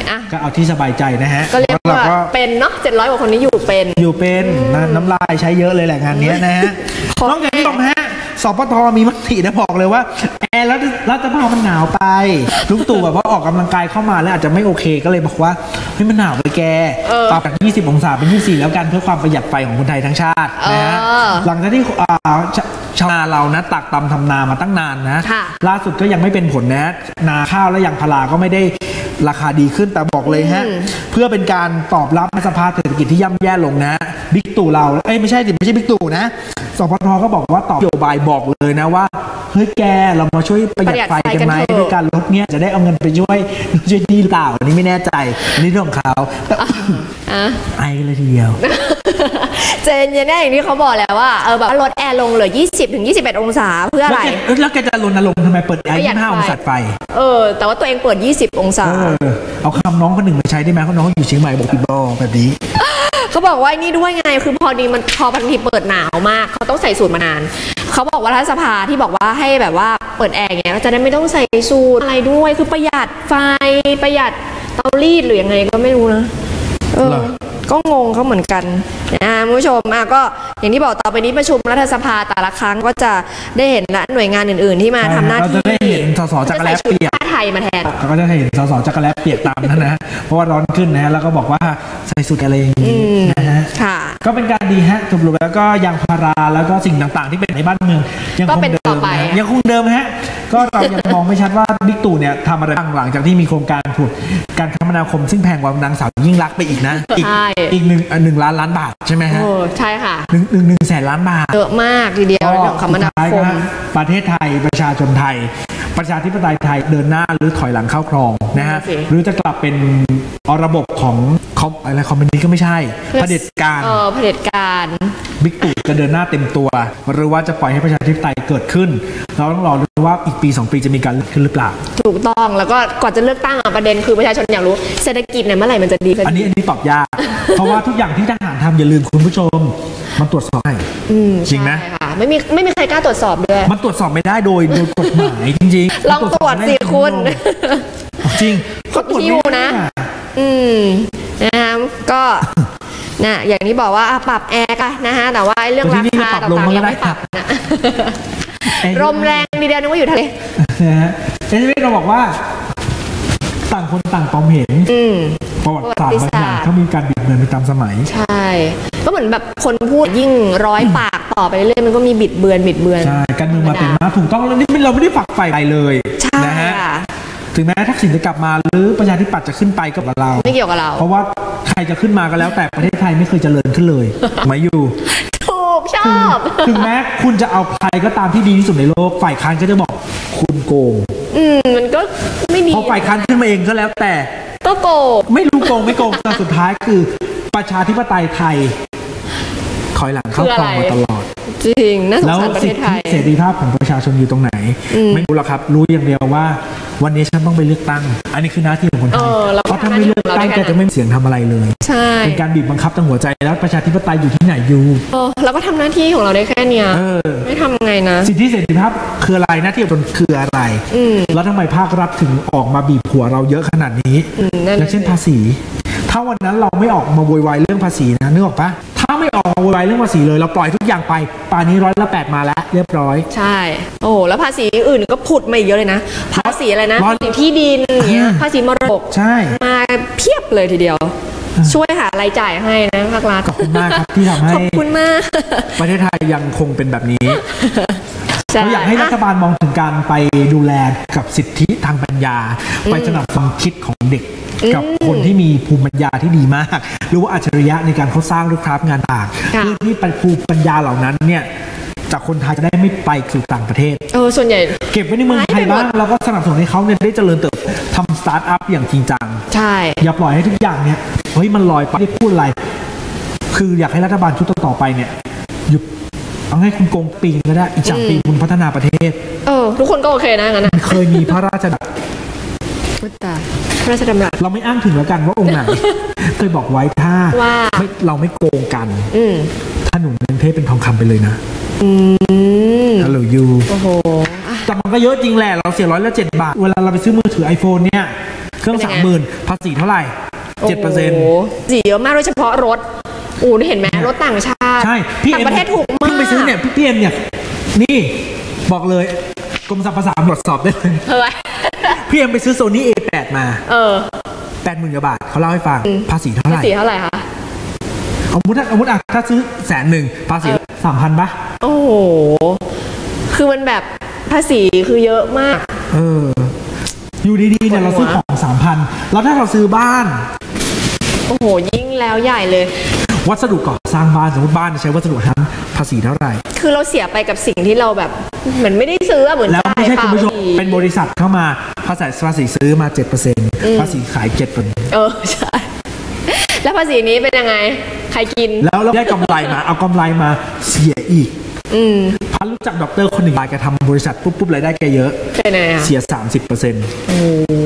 อ่ะก็เอาที่สบายใจนะฮะก็เรียกว่าเป็นเนาะ700กว่าคนนี้อยู่เป็นน้ำลายใช้เยอะเลยแหละงานนี้นะฮะนอกจากนี้ตรงฮะสปทมีมตินะบอกเลยว่าแอร์แล้วรัฐสภามันหนาวไปลุงตู่แบบว่าออกกำลังกายเข้ามาแล้วอาจจะไม่โอเคก็เลยบอกว่าเฮ้ยมันหนาวไปแกปรับจาก20องศาเป็น24แล้วกันเพื่อความประหยัดไฟของคนไทยทั้งชาตินะฮะหลังจากที่ชาวนาเรานะตักตำทำนามาตั้งนานนะล่าสุดก็ยังไม่เป็นผลนะนาข้าวและยางพาราก็ไม่ได้ราคาดีขึ้นแต่บอกเลยฮะเพื่อเป็นการตอบรับสภาพเศรษฐกิจที่ย่ำแย่ลงนะบิ๊กตู่เราไม่ใช่บิ๊กตู่นะสปทก็บอกว่าตอบนโยบายบอกเลยนะว่าเฮ้ยแกเรามาช่วยประหยัดไฟกันไหมด้วยการลดเนี้ยจะได้เอาเงินไปช่วยดีหรือเปล่าอันนี้ไม่แน่ใจอันนี้เรื่องของเขาไอกันเลยทีเดียวเจนเนี่ยอย่างที่เขาบอกแล้วว่าแบบลดแอร์ลงเหลือ20 ถึง 21 องศาเพื่ออะไรแล้วแกจะรณรงค์ทำไมเปิดแอร์25 องศาไฟแต่ว่าตัวเองเปิด20 องศาเอาคำน้องคนหนึ่งมาใช้ได้ไหมเขาน้องอยู่เชียงใหม่บอกพี่บอแบบนี้เขาบอกว่านี่ด้วยไงคือพอบางทีเปิดหนาวมากเขาต้องใส่สูทมานานเขาบอกว่ารัฐสภาที่บอกว่าให้แบบว่าเปิดแอร์อย่างเงี้ยจะได้ไม่ต้องใส่สูทอะไรด้วยคือประหยัดไฟประหยัดเตารีดหรือยังไงก็ไม่รู้นะก็งงเขาเหมือนกันนะคุณผู้ชมก็อย่างที่บอกต่อไปนี้ประชุมรัฐสภาแต่ละครั้งก็จะได้เห็นหน่วยงานอื่นๆที่มาทำหน้าที่เราจะได้เห็นสสจักรแลเปียกไทยมาแทนเราก็จะเห็นสสจักรแลเปียกตามนั้นนะเพราะว่าร้อนขึ้นนะแล้วก็บอกว่าใส่สูทอะไรอย่างนี้นะฮะก็เป็นการดีฮะสรุปแล้วก็ยางพาราแล้วก็สิ่งต่างๆที่เป็นในบ้านเมืองยังคงเดิมยังคงเดิมฮะก็เรายังมองไม่ชัดว่าบิ๊กตู่เนี่ยทำอะไรบ้างหลังจากที่มีโครงการผุดการคมนาคมซึ่งแพงกว่านางสาวยิ่งลักษณ์ไปอีกนะอีก1 ล้านบาทใช่ไหมฮะใช่ค่ะ 1 แสนล้านบาทเยอะมากทีเดียวเรื่องคมนาคมประเทศไทยประชาชนไทยประชาธิปไตยไทยเดินหน้าหรือถอยหลังเข้าครองนะฮะหรือจะกลับเป็นระบบของอะไรคอมมิวนิสต์ก็ไม่ใช่เผด็จการบิ๊กตู่จะเดินหน้าเต็มตัวหรือว่าจะปล่อยให้ประชาธิปไตยเกิดขึ้นเราต้องรอดูว่าอีกปี2 ปีจะมีการเลือกขึ้นหรือเปล่าถูกต้องแล้วก็ก่อนจะเลือกตั้งประเด็นคือประชาชนอยากรู้เศรษฐกิจเนี่ยเมื่อไหร่มันจะดีอันนี้ตอบยากเพราะว่าทุกอย่างที่ทหารทำอย่าลืมคุณผู้ชมมันตรวจสอบได้จริงไหมไม่มีใครกล้าตรวจสอบด้วยมันตรวจสอบไม่ได้โดยกฎหมายจริงๆลองตรวจสิคุณจริงก็ตรวจนะนะคะก็อย่างที่บอกว่าปรับแอร์กันนะฮะแต่ว่าเรื่องราคาต่างๆยังไม่ปรับนะลมแรงดีเดียวนึกว่าอยู่ทะเลนะฮะเราบอกว่าต่างคนต่างความเห็นประวัติศาสตร์บางอย่างเขามีการบิดเบือนไปตามสมัยใช่ก็เหมือนแบบคนพูดยิ่ง100 ปากต่อไปเรื่อยๆมันก็มีบิดเบือนใช่การเมืองมาเป็นมาถูกต้องแล้วนี่เราไม่ได้ฝักใฝ่ใครเลยนะฮะถึงแม้ทักษิณจะกลับมาหรือประชาธิปัตย์จะขึ้นไปกับเราไม่เกี่ยวกับเราเพราะว่าใครจะขึ้นมาก็แล้วแต่ประเทศไทยไม่เคยเจริญขึ้นเลยมาอยู่ถูกชอบถึงแม้คุณจะเอาใครก็ตามที่ดีที่สุดในโลกฝ่ายค้านก็จะบอกคุณโกงมันก็ไม่ดีพอฝ่ายค้านขึ้นมาเองก็แล้วแต่ก็โกงไม่รู้โกงไม่โกงแต่สุดท้ายคือประชาธิปไตยไทยถอยหลังเข้าครองมาตลอดจริงน่าสงสารประเทศไทยเสรีภาพของประชาชนอยู่ตรงไหนไม่รู้หรอกครับรู้อย่างเดียวว่าวันนี้ฉันต้องไปเลือกตั้งอันนี้คือหน้าที่ของคนไทยเพราะถ้าไม่เลือกตั้งแกจะไม่มีเสียงทำอะไรเลยใช่เป็นการบีบบังคับทางหัวใจแล้วประชาธิปไตยอยู่ที่ไหนอยู่เราก็ทำหน้าที่ของเราได้แค่เนี้ยไม่ทำไงนะสิทธิเสรีภาพคืออะไรหน้าที่ของคนคืออะไรแล้วทำไมภาครัฐถึงออกมาบีบหัวเราเยอะขนาดนี้อย่างเช่นภาษีถ้าวันนั้นเราไม่ออกมาโวยวายเรื่องภาษีนะนึกออกปะถ้าไม่ออกมาโวยวายเรื่องภาษีเลยเราปล่อยทุกอย่างไปป่านนี้100% มาแล้วเรียบร้อยใช่โอ้แล้วภาษีอื่นก็ผุดมาอีกเยอะเลยนะภาษีอะไรนะภาษีที่ดินอย่างเงี้ยภาษีมรดกใช่มาเพียบเลยทีเดียวช่วยหารายจ่ายให้นะภาครัฐขอบคุณมากครับที่ทำให้ขอบคุณมากประเทศไทยยังคงเป็นแบบนี้เราอยากให้รัฐบาลมองถึงการไปดูแลกับสิทธิทางปัญญาไปสนับสนุนคิดของเด็กกับคนที่มีภูมิปัญญาที่ดีมากหรือว่าอัจฉริยะในการเขาสร้างหรือคราฟงานต่างเพื่อที่ภูมิปัญญาเหล่านั้นเนี่ยจากคนไทยจะได้ไม่ไปสู่ต่างประเทศส่วนใหญ่เก็บไว้ในเมืองไทยบ้างแล้วก็สนับสนุนให้เขาเนี่ยได้เจริญเติบทำสตาร์ทอัพอย่างจริงจังใช่อย่าปล่อยให้ทุกอย่างเนี่ยเฮ้ยมันลอยไปไม่ได้พูดอะไรคืออยากให้รัฐบาลชุดต่อไปเนี่ยหยุดเอาให้คุณโกงปีก็ได้อีก3 ปีคุณพัฒนาประเทศทุกคนก็โอเคนะงั้นนะเคยมีพระราชดำรัสเราไม่อ้างถึงแล้วกันว่าองค์ไหนเคยบอกไว้ถ้าเราไม่โกงกันถนนกรุงเทพเป็นทองคำไปเลยนะฮัลโหลยูแต่มันก็เยอะจริงแหละเราเสีย700 บาทเวลาเราไปซื้อมือถือ iPhone เนี่ยเครื่อง 30,000ภาษีเท่าไหร่ 7% สีเยอะมากโดยเฉพาะรถนี่เห็นไหมรถต่างชาติใช่พี่ต่างประเทศถูกมากเพิ่งไปซื้อเนี่ยพี่เอ็มเนี่ยนี่บอกเลยกรมสรรพสามิตตรวจสอบได้เลยเฮ้ยพี่เอ็มไปซื้อโซนี่ A8 มา80,000 กว่าบาทเขาเล่าให้ฟังภาษีเท่าไหร่ภาษีเท่าไหร่คะสมมติถ้าซื้อ100,000ภาษี 3,000 ป่ะโอ้โหคือมันแบบภาษีคือเยอะมากอยู่ดีๆเนี่ยเราซื้อของ 3,000 แล้วถ้าเราซื้อบ้านโอ้โหยิ่งแล้วใหญ่เลยวัสดุก่อสร้างบ้านสมมติบ้านใช้วัสดุนั้นภาษีเท่าไหร่คือเราเสียไปกับสิ่งที่เราแบบเหมือนไม่ได้ซื้อเหมือนแล้วไม่ใช่คุณผู้ชมเป็นบริษัทเข้ามาภาษีซื้อมา 7% ภาษีขาย 7% ใช่แล้วภาษีนี้เป็นยังไงใครกินแล้วได้กำไรมาเอากำไรมาเสียอีกพันรู้จักด็อกเตอร์คนหนึ่งแกทำบริษัทปุ๊บรายได้แกเยอะเสีย 30%โอ้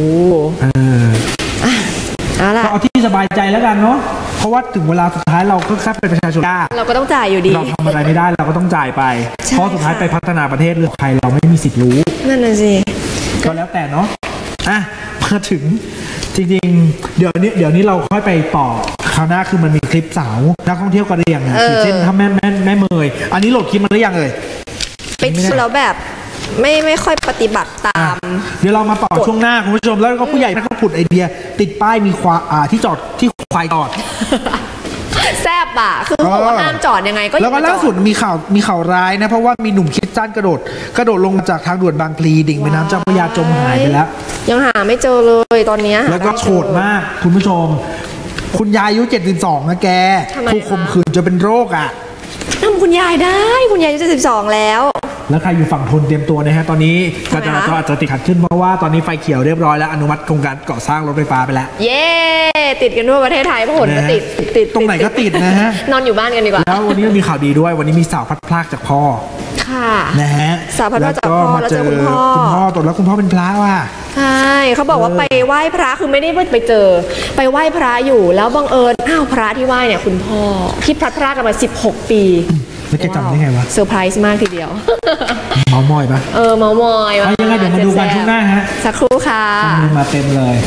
ก็เอาที่สบายใจแล้วกันเนาะเพราะว่าถึงเวลาสุดท้ายเราก็แค่เป็นประชาชนเราก็ต้องจ่ายอยู่ดีเราทำอะไรไม่ได้เราก็ต้องจ่ายไปเพราะสุดท้ายไปพัฒนาประเทศเรื่องใครเราไม่มีสิทธิ์รู้นั่นน่ะสิก็แล้วแต่เนาะมาถึงจริงๆเดี๋ยวนี้เราค่อยไปต่อคราวหน้าคือมันมีคลิปสาวนักท่องเที่ยวกระเรียงนะเช่นถ้าแม่เมยอันนี้โหลดคลิปมาหรือยังไปแล้วแบบไม่ค่อยปฏิบัติตามเดี๋ยวเรามาต่อช่วงหน้าคุณผู้ชมแล้วก็ผู้ใหญ่เขาผุดไอเดียติดป้ายมีที่จอดที่ควายจอดแซบคือบอกว่าห้ามจอดยังไงก็แล้วก็ล่าสุดมีข่าวร้ายนะเพราะว่ามีหนุ่มคิดสั้นกระโดดลงจากทางด่วนบางพลีดิ่งแม่น้ำเจ้าพระยาจมหายไปแล้วยังหาไม่เจอเลยตอนนี้แล้วก็โฉดมากคุณผู้ชมคุณยายอายุ72นะแกถูกข่มขืนจนเป็นโรคทำคุณยายได้คุณยายอายุ72แล้วใครอยู่ฝั่งทนเตรียมตัวนะฮะตอนนี้การจราจรอาจจะติดขัดขึ้นเพราะว่าตอนนี้ไฟเขียวเรียบร้อยแล้วอนุมัติโครงการก่อสร้างรถไฟฟ้าไปแล้วเย้ติดกันทั่วประเทศไทยเพราะฝนก็ติดตรงไหนก็ติดนะฮะนอนอยู่บ้านกันดีกว่าแล้ววันนี้มีข่าวดีด้วยวันนี้มีสาวพัดพลากจากพ่อค่ะนะฮะสาวพัดพลากจากพ่อแล้วเจอคุณพ่อตกแล้วคุณพ่อเป็นพระว่ะใช่เขาบอกว่าไปไหว้พระคือไม่ได้ไปเจอไปไหว้พระอยู่แล้วบังเอิญพระที่ไหว้เนี่ยคุณพ่อที่พลัดพรากกันมา16 ปีแล้วแกจำได้ไงวะเซอร์ไพรส์มากทีเดียวเมามอยปะเมามอยยังไงเดี๋ยวมาดูกันช่วงหน้าฮะสักครู่ค่ะมาเต็มเลย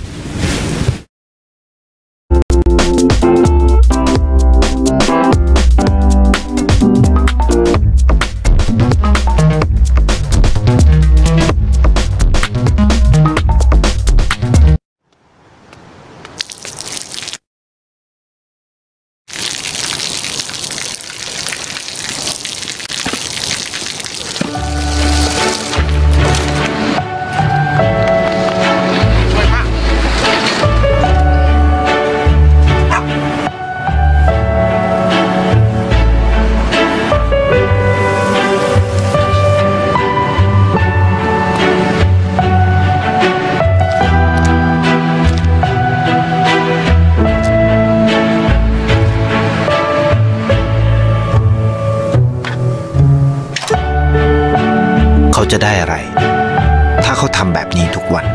จะได้อะไรถ้าเขาทำแบบนี้ทุกวัน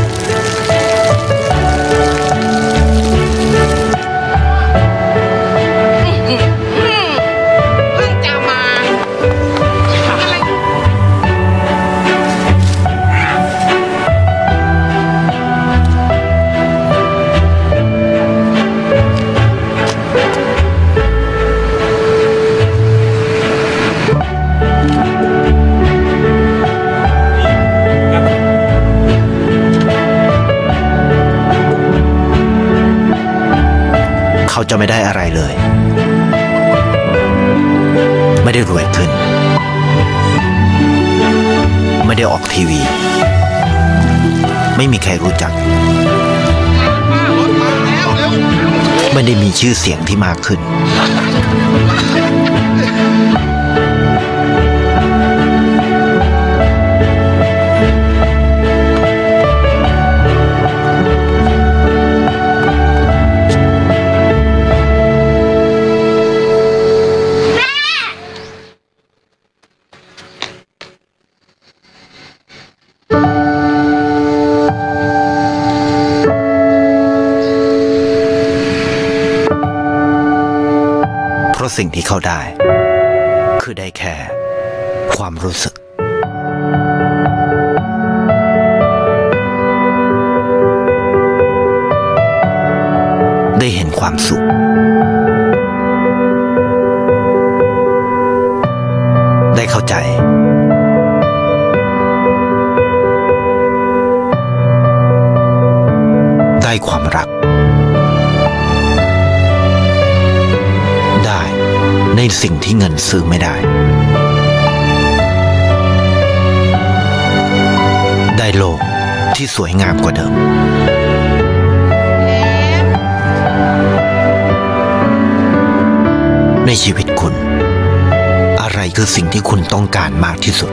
เขาจะไม่ได้อะไรเลยไม่ได้รวยขึ้นไม่ได้ออกทีวีไม่มีใครรู้จักไม่ได้มีชื่อเสียงที่มากขึ้นสิ่งที่เขาได้คือได้แค่ความรู้สึกได้เห็นความสุขได้เข้าใจได้ความรักได้ในสิ่งที่เงินซื้อไม่ได้ได้โลกที่สวยงามกว่าเดิมในชีวิตคุณอะไรคือสิ่งที่คุณต้องการมากที่สุด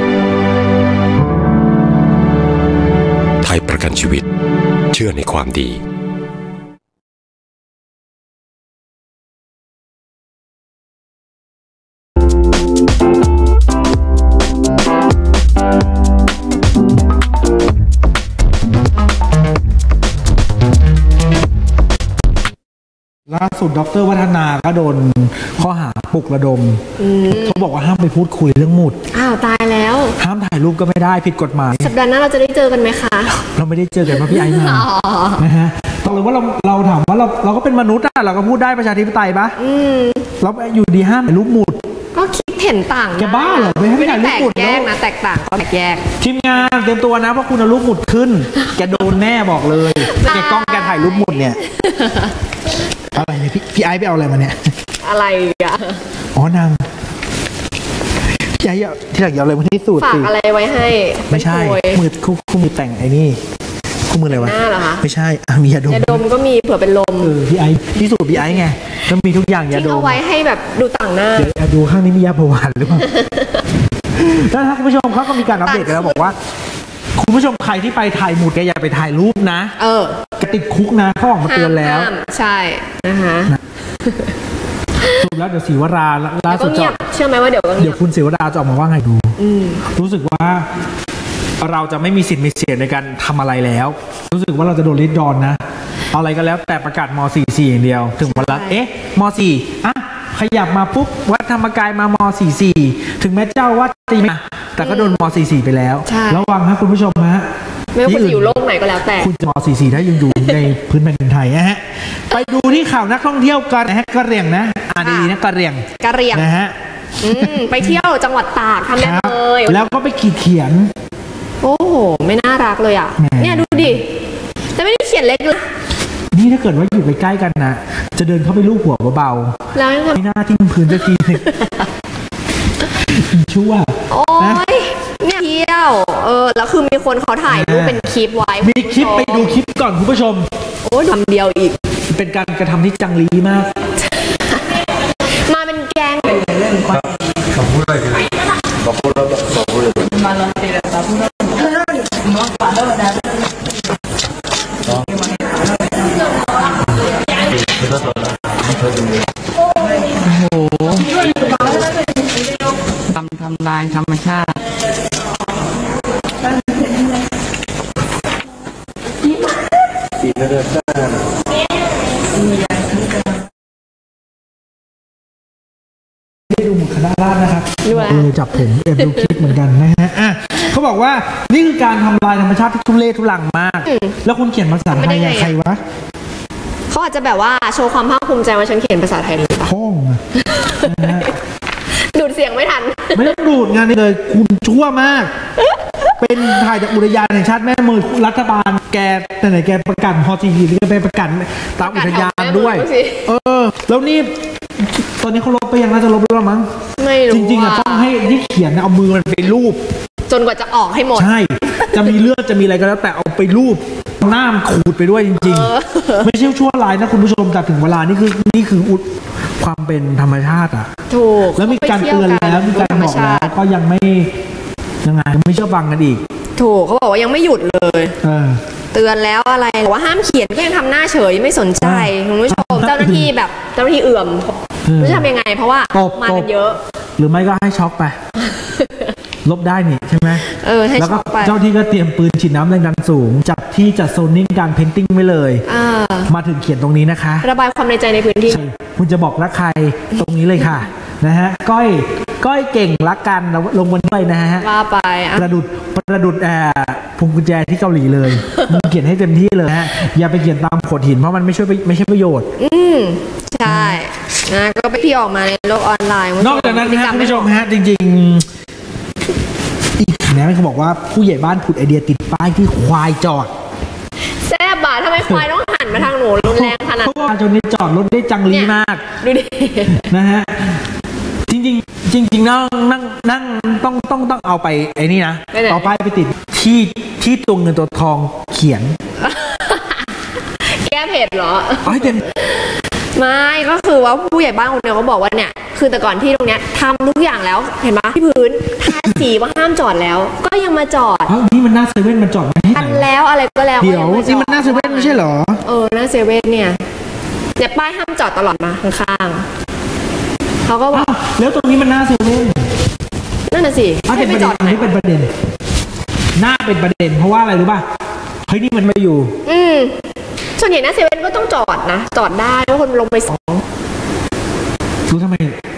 ไทยประกันชีวิตเชื่อในความดีล่าสุดดร.วัฒนาก็โดนข้อหาปลุกระดมเขาบอกว่าห้ามไปพูดคุยเรื่องหมุดอ้าวตายแล้วห้ามถ่ายรูปก็ไม่ได้ผิดกฎหมายสัปดาห์หน้าเราจะได้เจอกันไหมคะเราไม่ได้เจอกันเพราะพี่ไอซ์มานะฮะตกลงว่าเราถามว่าเราก็เป็นมนุษย์อะเราก็พูดได้ประชาธิปไตยปะเราอยู่ดีห้ามถ่ายรูปหมุดก็คิดเห็นต่างแกบ้าเหรอไม่ให้ถ่ายรูปหมุดแยกนะแตกต่างก็แตกแยกทีมงานเตรียมตัวนะเพราะคุณเอารูปหมุดขึ้นแกโดนแน่บอกเลยแกกล้องแกถ่ายรูปหมุดเนี่ยอะไรเนี่ยพี่ไอซ์ไปเอาอะไรมาเนี่ยอะไรอ่ะอ๋อนางพี่ไอซ์ที่หลังเอาอะไรมาที่สุดฝากอะไรไว้ให้ไม่ใช่มือคู่มือแต่งไอ้นี่คู่มืออะไรวะหน้าเหรอคะไม่ใช่มียาดมก็มีเผื่อเป็นลมพี่ไอซ์ที่สุดพี่ไอซ์ไงก็มีทุกอย่างยาดมเอาไว้ให้แบบดูต่างหน้าเดี๋ยวดูข้างนี้มียาประวัติหรือเปล่าแล้วคุณผู้ชมเขาก็มีการอัปเดตกันแล้วบอกว่าคุณผู้ชมใครที่ไปถ่ายหมุดแกอย่าไปถ่ายรูปนะกระติดคุกนะเขาออกมาเตือนแล้วใช่นะคะสรุปแล้วเดี๋ยวศรีวราล่าสุดจะเชื่อไหมว่าเดี๋ยวคุณศรีวราจะออกมาว่าไงดูรู้สึกว่าเราจะไม่มีสิทธิ์มีเสียงในการทำอะไรแล้วรู้สึกว่าเราจะโดนริดรอนนะเอาอะไรก็แล้วแต่ประกาศม.44อย่างเดียวถึงวันละม.4อ่ะขยับมาปุ๊บวัดธรรมกายมาม.44ถึงแม้เจ้าวัดตีมาแต่ก็โดนม.44ไปแล้วระวังนะคุณผู้ชมฮะไม่ว่าคุณอยู่โลกไหนก็แล้วแต่คุณจะม.44ถ้ายังอยู่ในพื้นแผ่นดินไทยนะฮะไปดูที่ข่าวนักท่องเที่ยวกันนะฮะกระเหรี่ยงนะดีๆนะกระเหรี่ยงนะฮะไปเที่ยวจังหวัดตากทำได้เลยแล้วก็ไปเขียนโอ้โหไม่น่ารักเลยอ่ะเนี่ยดูดิแต่ไม่ได้เขียนเล็กเลยนี่ถ้าเกิดว่าอยู่ใกล้ๆกันนะจะเดินเข้าไปลูบหัวเบาๆแล้วไม่น่าทิ้งพื้นจะทีนึงชั่วโอ้ยเนี่ยเที่ยวแล้วคือมีคนเขาถ่ายรูปเป็นคลิปไว้มีคลิปไปดูคลิปก่อนคุณผู้ชมโอ้ยทำเดียวอีกเป็นการกระทำที่จังลีมากมาเป็นแก๊งขอบคุณเลยขอบคุณแล้วขอบคุณเลยมาลองตีแล้วขอบคุณแล้วทำลายธรรมชาติดูหมุดคณะราษฎรนะครับจับผมดูคลิปเหมือนกันนะฮะเขาบอกว่านี่คือการทำลายธรรมชาติที่ทุเรศทุลังมากแล้วคุณเขียนภาษาไทยใครวะเขาอาจจะแบบว่าโชว์ความภาคภูมิใจว่าฉันเขียนภาษาไทยหรือเปล่าห้องดูดเสียงไม่ทันไม่ต้องดูดงานนี้เลยคุณชั่วมากเป็นถ่ายจากอุทยานแห่งชาติแม่เมยรัฐบาลแกแต่ไหนแกประกาศพอทีวีก็ไปประกาศตามอุทยานด้วยแล้วนี่ตอนนี้เขาลบไปยังน่าจะลบแล้วมั้งไม่รู้จริงๆต้องให้ที่เขียนเอามือมันไปรูปจนกว่าจะออกให้หมดใช่จะมีเลือดจะมีอะไรก็แล้วแต่เอาไปรูปหน้ามันขูดไปด้วยจริงๆไม่ใช่ชั่วร้ายนะคุณผู้ชมแต่ถึงเวลานี่คือความเป็นธรรมชาติอ่ะถูกแล้วมีการเตือนแล้วมีการบอกแล้วก็ยังไม่ยังไงไม่เชื่อฟังกันอีกถูกเขาบอกว่ายังไม่หยุดเลยเตือนแล้วอะไรว่าห้ามเขียนก็ยังทำหน้าเฉยไม่สนใจคุณผู้ชมเจ้าหน้าที่แบบเจ้าหน้าที่เอื่อมไม่ทำยังไงเพราะว่ามากันเยอะหรือไม่ก็ให้ช็อกไปลบได้นี่ใช่ไหมแล้วก็เจ้าที่ก็เตรียมปืนฉีดน้ำแรงดันสูงจัดที่จัดโซนนิ่งการเพนติ้งไว้เลยมาถึงเขียนตรงนี้นะคะระบายความในใจในพื้นที่คุณจะบอกรักใครตรงนี้เลยค่ะนะฮะก้อยเก่งรักกันลงบนไปนะฮะว่าไปประดุดระดุดพวงกุญแจที่เกาหลีเลยมึงเขียนให้เต็มที่เลยฮะอย่าไปเขียนตามโขดหินเพราะมันไม่ใช่ประโยชน์ใช่นะก็ไปที่ออกมาในโลกออนไลน์นอกจากนั้นนะคุณผู้ชมฮะจริงๆอีกนะเขาบอกว่าผู้ใหญ่บ้านผุดไอเดียติดป้ายที่ควายจอดแซ่บทำไมควายต้องหันมาทางหนูรุนแรงขนาดนั้นเพราะว่าจนนี้จอดรถได้จังลีมากดูดินะฮะจริงนั่งต้องเอาไปไอ้นี่นะเอาป้ายไปติดที่ตัวเงินตัวทองเขียนแก้เผ็ดเหรอให้เต็มไม่ก็คือว่าผู้ใหญ่บ้านคนเดียวเขาบอกว่าเนี่ยคือแต่ก่อนที่ตรงเนี้ยทำทุกอย่างแล้วเห็นไหมที่พื้นทาสีว่าห้ามจอดแล้วก็ยังมาจอดนี่มันหน้าเซเว่นมันจอดไม่ได้แล้วอะไรก็แล้วเดี๋ยวนี่มันหน้าเซเว่นไม่ใช่เหรอหน้าเซเว่นเนี่ยป้ายห้ามจอดตลอดมาข้างๆเขาก็ว่าแล้วตรงนี้มันหน้าเซเว่นนั่นน่ะสิให้ไม่จอดนี่เป็นประเด็นหน้าเป็นประเด็นเพราะว่าอะไรรู้ป่ะเฮ้ยนี่มันมาอยู่ส่วนใหญ่นะเซเว่นก็ต้องจอดนะจอดได้เพราะคนลงไปรู้ทำไม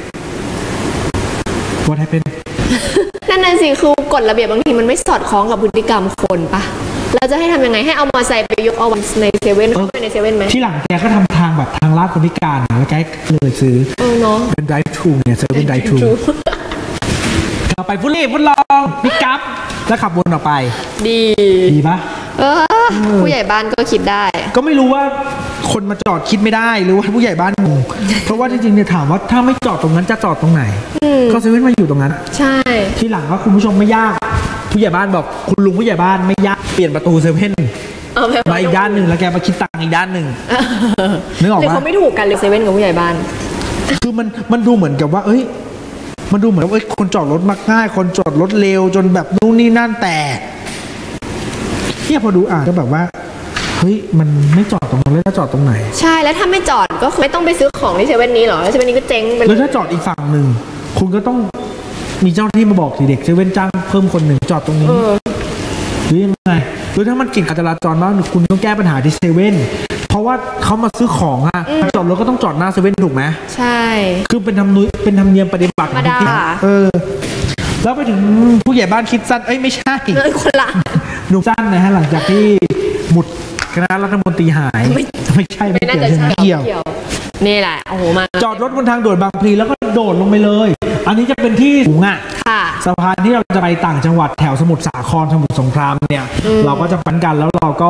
ว่าให้เป็นนั่นน่ะสิคือกฎระเบียบบางทีมันไม่สอดคล้องกับพฤติกรรมคนปะเราจะให้ทำยังไงให้เอามอเตอร์ไซค์ไปยกเอาในเซเว่นเข้าไปในเซเว่นไหมที่หลังแกก็ทำทางแบบทางลาดคนพิการนะแล้วแกเลยซื้อเนาะเป็นไดร์ทรูเนี่ยเซเว่นไดร์ทรูเอาไปฟุตลองพิกอัพแล้วขับวนออกไปดีปะผู้ใหญ่บ้านก็คิดได้ก็ไม่รู้ว่าคนมาจอดคิดไม่ได้หรือว่าผู้ใหญ่บ้านงงเพราะว่าจริงๆเนี่ยถามว่าถ้าไม่จอดตรงนั้นจะจอดตรงไหนก็เซเว่นมาอยู่ตรงนั้นใช่ที่หลังก็คุณผู้ชมไม่ยากผู้ใหญ่บ้านบอกคุณลุงผู้ใหญ่บ้านไม่ยากเปลี่ยนประตูเซเว่นมาอีกด้านหนึ่งแล้วแกมาคิดตังค์อีกด้านหนึ่งนึกออกไหมเขาไม่ถูกกันเลยเซเว่นกับผู้ใหญ่บ้านคือมันดูเหมือนกับว่ามันดูเหมือนว่าคนจอดรถมักง่ายคนจอดรถเร็วจนแบบนู่นนี่นั่นแต่เนี่ยพอดูก็แบบว่าเฮ้ยมันไม่จอดตรงนั้นแล้วจะจอดตรงไหนใช่แล้วถ้าไม่จอดก็คือไม่ต้องไปซื้อของที่เซเว่นนี้หรอแล้วเซเว่นนี้ก็เจ๊งไปแล้วถ้าจอดอีกฝั่งหนึ่งคุณก็ต้องมีเจ้าหน้าที่มาบอกสิเด็กเซเว่นจ้างเพิ่มคนหนึ่งจอดตรงนี้หรือยังไงหรือถ้ามันกินการจราจรบ้างคุณต้องแก้ปัญหาที่เซเว่นเพราะว่าเขามาซื้อของจอดรถก็ต้องจอดหน้าเซเว่นถูกไหมใช่คือเป็นธรรมเนียมปฏิบัติแล้วไปถึงผู้ใหญ่บ้านคิดสั้นไม่ใช่คนละหนุ่มสั้นนะฮะหลังจากที่หมุดคณะรัฐมนตรีหายไม่ใช่ไม่เกี่ยวนี่แหละโอ้โหมาจอดรถบนทางด่วนบางพลีแล้วก็โดดลงไปเลยอันนี้จะเป็นที่สูงสะพานที่เราจะไปต่างจังหวัดแถวสมุทรสาครสมุทรสงครามเนี่ยเราก็จะปันกันแล้วเราก็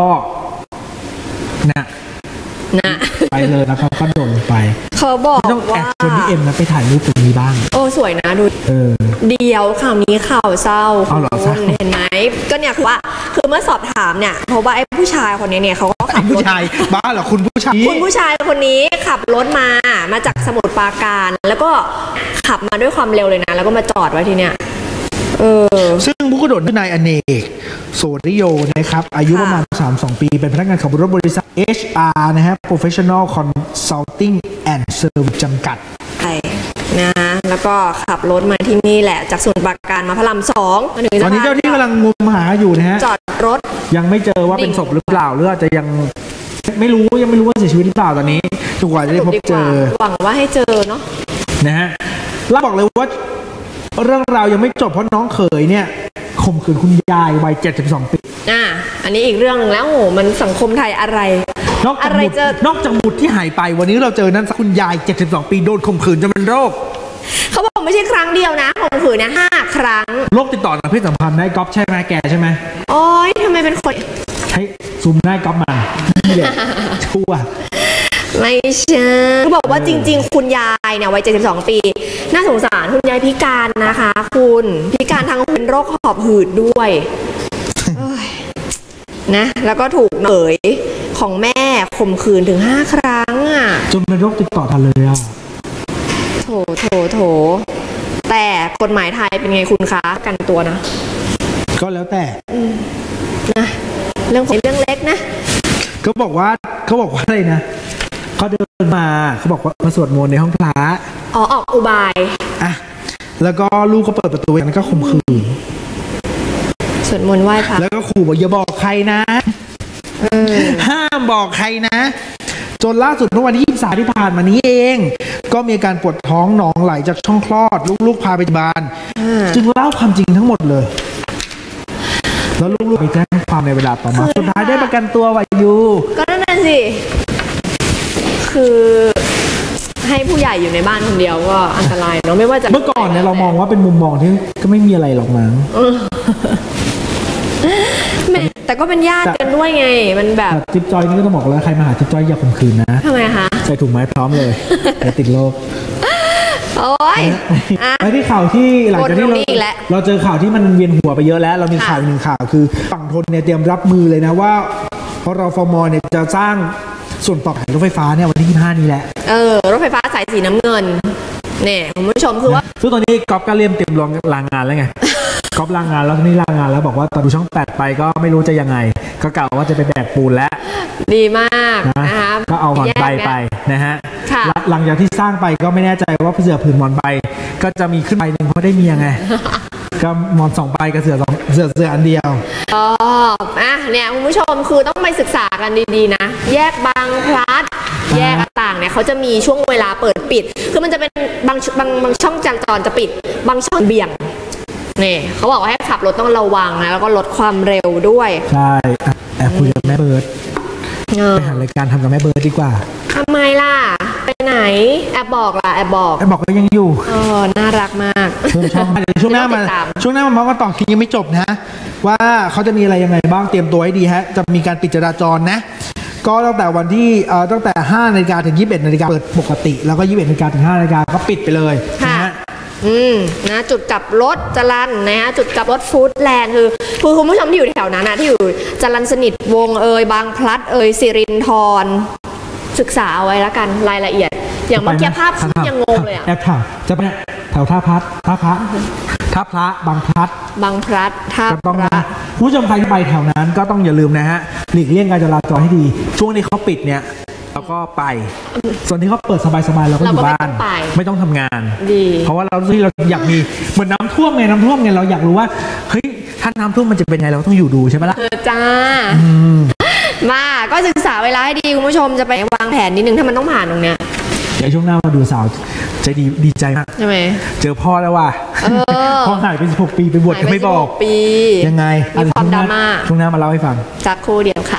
ไปเลยแล้วเขาก็โดดลงไปเขาบอกต้องแอดชวนพี่เอ็มนะไปถ่ายรูปตรงนี้บ้างสวยนะดูเดียวข่าวนี้ข่าวเศร้าเห็นไหมก็เนี่ยคือว่าคือเมื่อสอบถามเนี่ยเพราะว่าไอ้ผู้ชายคนนี้เนี่ยเขาก็ขับผู้ชายบ้าเหรอคุณผู้ชายคนนี้ขับรถมาจากสมุทรปราการแล้วก็ขับมาด้วยความเร็วเลยนะแล้วก็มาจอดไว้ที่เนี่ยซึ่งผู้กระโดดคือนายอเนกโสริโยนะครับอายุประมาณ32 ปีเป็นพนักงานขับรถบริษัท HR นะฮะ Professional Consulting and Service จำกัดนะแล้วก็ขับรถมาที่นี่แหละจากสมุทรปราการมาพระราม2 ตอนนี้เจ้าที่กำลังงมหาอยู่นะฮะจอดรถยังไม่เจอว่าเป็นศพหรือเปล่าหรืออาจจะยังไม่รู้ว่าเสียชีวิตหรือเปล่าตอนนี้จนกว่าจะได้พบเจอหวังว่าให้เจอเนาะนะฮะเราบอกเลยว่าเรื่องราวยังไม่จบเพราะน้องเขยเนี่ยข่มขืนคุณยายวัย72 ปีอันนี้อีกเรื่องนึงแล้วโอ้มันสังคมไทยอะไรนอกจากบุตรที่หายไปวันนี้เราเจอนั้นคุณยาย72 ปีโดนข่มขืนจนเป็นโรคเขาบอกไม่ใช่ครั้งเดียวนะข่มขืนนะ5 ครั้งโรคติดต่อทางเพศสัมพันธ์ได้ก๊อฟใช่ไหมแกใช่ไหมโอ๊ยทำไมเป็นคนใช้ซูมได้ก๊อฟมาชั่วไม่ใช่เขาบอกว่าจริงๆคุณยายเนี่ยวัย72 ปีน่าสงสารคุณยายพิการนะคะคุณพิการทางเป็นโรคหอบหืดด้วยนะแล้วก็ถูกเขยของแม่ข่มขืนถึง5 ครั้งจนเป็นโรคติดต่อทันเลยโถแต่กฎหมายไทยเป็นไงคุณคะกันตัวนะก็แล้วแต่นะเรื่องเล็กนะเขาบอกว่าอะไรนะเขาเดินมาเขาบอกว่ามาสวดมนต์ในห้องพระออกอุบายแล้วก็ลูกก็เปิดประตูแล้วก็ข่มขืนสวดมนต์ไหว้พระแล้วก็ขู่บอกอย่าบอกใครนะห้ามบอกใครนะจนล่าสุดเมื่อวันที่23ที่ผ่านมานี้เองก็มีการปวดท้องหนองไหลจากช่องคลอดลูกๆพาไปโรงพยาบาลจึงเล่าความจริงทั้งหมดเลยแล้วลูกๆไปแจ้งความในเวลาต่อมาสุดท้ายได้ประกันตัววายุก็นั่นน่ะสิคือให้ผู้ใหญ่อยู่ในบ้านคนเดียวก็อันตรายเนาะไม่ว่าจะเมื่อก่อนเนี่ยเรามองว่าเป็นมุมมองที่ก็ไม่มีอะไรหรอกมั้งแต่ก็เป็นญาติกันด้วยไงมันแบบจิ๊บจอยนี่ก็ต้องบอกแล้วใครมาหาจิ๊บจอยอย่าข่มขืนนะทำไมคะใส่ถุงไม้พร้อมเลยอย่าติดโรคโอ้ยไปที่ข่าวที่หลังจากที่เราเจอข่าวที่มันเวียนหัวไปเยอะแล้วเรามีข่าวหนึ่งข่าวคือฝั่งทนเนี่ยเตรียมรับมือเลยนะว่าเพราะรฟมเนี่ยจะสร้างส่วนต่อแผงรถไฟฟ้าเนี่ยวันที่25นี้แหละรถไฟฟ้าสายสีน้ำเงินเนี่ยคุณผู้ชมคือว่าซึ่งตอนนี้ก๊อฟก็เตรียมลางานแล้วไงก๊อฟลางานแล้วนี่ลางานแล้วบอกว่าตอนดูช่อง8ไปก็ไม่รู้จะยังไงก็กล่าวว่าจะไปแบกปูนแล้วดีมากนะคะก็เอาหมอนใบไปนะฮะหลังจากที่สร้างไปก็ไม่แน่ใจว่าเสือผืนหมอนใบก็จะมีขึ้นใบหนึ่งเพราะได้เมียไงก็หมอน2ใบกับเสืออันเดียวเนี่ยคุณผู้ชมคือต้องไปศึกษากันดีๆนะแยกบางพลัดแยกต่างเนี่ยเขาจะมีช่วงเวลาเปิดปิดคือมันจะเป็นบางช่องจราจรจะปิดบางช่องเบี่ยงนี่เขาบอกว่าให้ขับรถต้องระวังนะแล้วก็ลดความเร็วด้วยใช่แอบคุยกับแม่เบิร์ดไปหารายการทำกับแม่เบิร์ดดีกว่าทำไมล่ะไปไหนแอบบอกล่ะแอบบอกก็ยังอยู่น่ารักมากช่วงหน้ามาเมาส์กันต่อทียังไม่จบนะว่าเขาจะมีอะไรยังไงบ้างเตรียมตัวให้ดีฮะจะมีการปิดจราจรนะก็ตั้งแต่วันที่ตั้งแต่5 นาฬิกาถึง 21 นาฬิกาเปิดปกติแล้วก็21 นาฬิกาถึง 5 นาฬิกาก็ปิดไปเลยนะฮะนะจุดกลับรถจรัญนะฮะจุดกลับรถฟู้ดแลนด์คือคุณผู้ชมที่อยู่แถวนั้นนะที่อยู่จรัญสนิทวงบางพลัดสิรินธรศึกษาเอาไว้แล้วกันรายละเอียดอย่างเมื่อกี้ภาพยังงงเลยแอบถามจะไปแถวท่าพระบางพลัดท่าพระผู้ชมใครไปแถวนั้นก็ต้องอย่าลืมนะฮะหลีกเลี่ยงการจราจรให้ดีช่วงนี้เขาปิดเนี่ยเราก็ไปส่วนที่เขาเปิดสบายๆเราก็อยู่บ้านไม่ต้องทำงานเพราะว่าเราอยากมีเหมือนน้ำท่วมไงเราอยากรู้ว่าเฮ้ยถ้าน้ำท่วมมันจะเป็นไงเราต้องอยู่ดูใช่ไหมล่ะจ้ามาก็ศึกษาเวลาให้ดีคุณผู้ชมจะไปวางแผนนิดนึงถ้ามันต้องผ่านตรงเนี้ยเดี๋ยวช่วงหน้ามาดูสาวใจดีใจมากใช่ไหมเจอพ่อแล้วว่ะพ่อหายไป16 ปีไปบวชก็ไม่บอกยังไงมีความดราม่าช่วงหน้ามาเล่าให้ฟังจากครู่เดียวค่ะ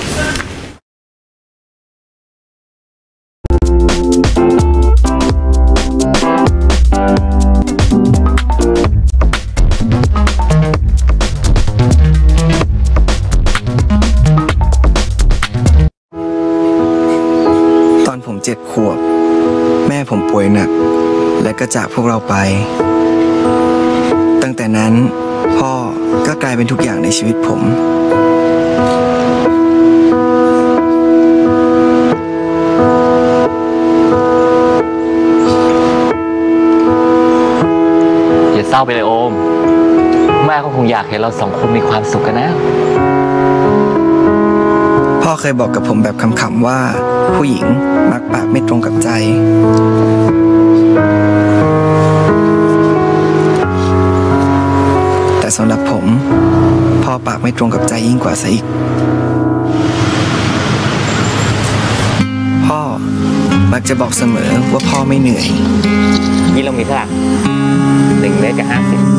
ตอนผม7 ขวบแม่ผมป่วยหนักและก็จากพวกเราไปตั้งแต่นั้นพ่อก็กลายเป็นทุกอย่างในชีวิตผมอย่าเศร้าไปเลยโอมแม่ก็คงอยากเห็นเรา2 คนมีความสุขกันนะพ่อเคยบอกกับผมแบบขำๆว่าผู้หญิงมักปากไม่ตรงกับใจแต่สำหรับผมพ่อปากไม่ตรงกับใจยิ่งกว่าซะอีกพ่อมักจะบอกเสมอว่าพ่อไม่เหนื่อยนี่เรามีเท่าไหร่1 เมตรกับ 50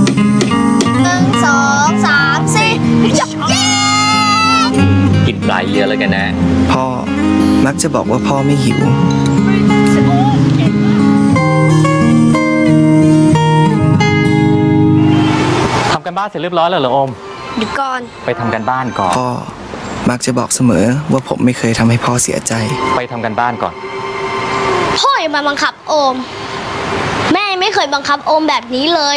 1 2 3 4จับเย้กินปลายเยอะแล้วกันนะพ่อมักจะบอกว่าพ่อไม่หิวทำกันบ้านเสร็จเรียบร้อยแล้วเหรอโอมเดี๋ยวก่อนไปทำกันบ้านก่อนพ่อมักจะบอกเสมอว่าผมไม่เคยทำให้พ่อเสียใจไปทำกันบ้านก่อนพ่ออย่ามาบังคับโอมแม่ไม่เคยบังคับโอมแบบนี้เลย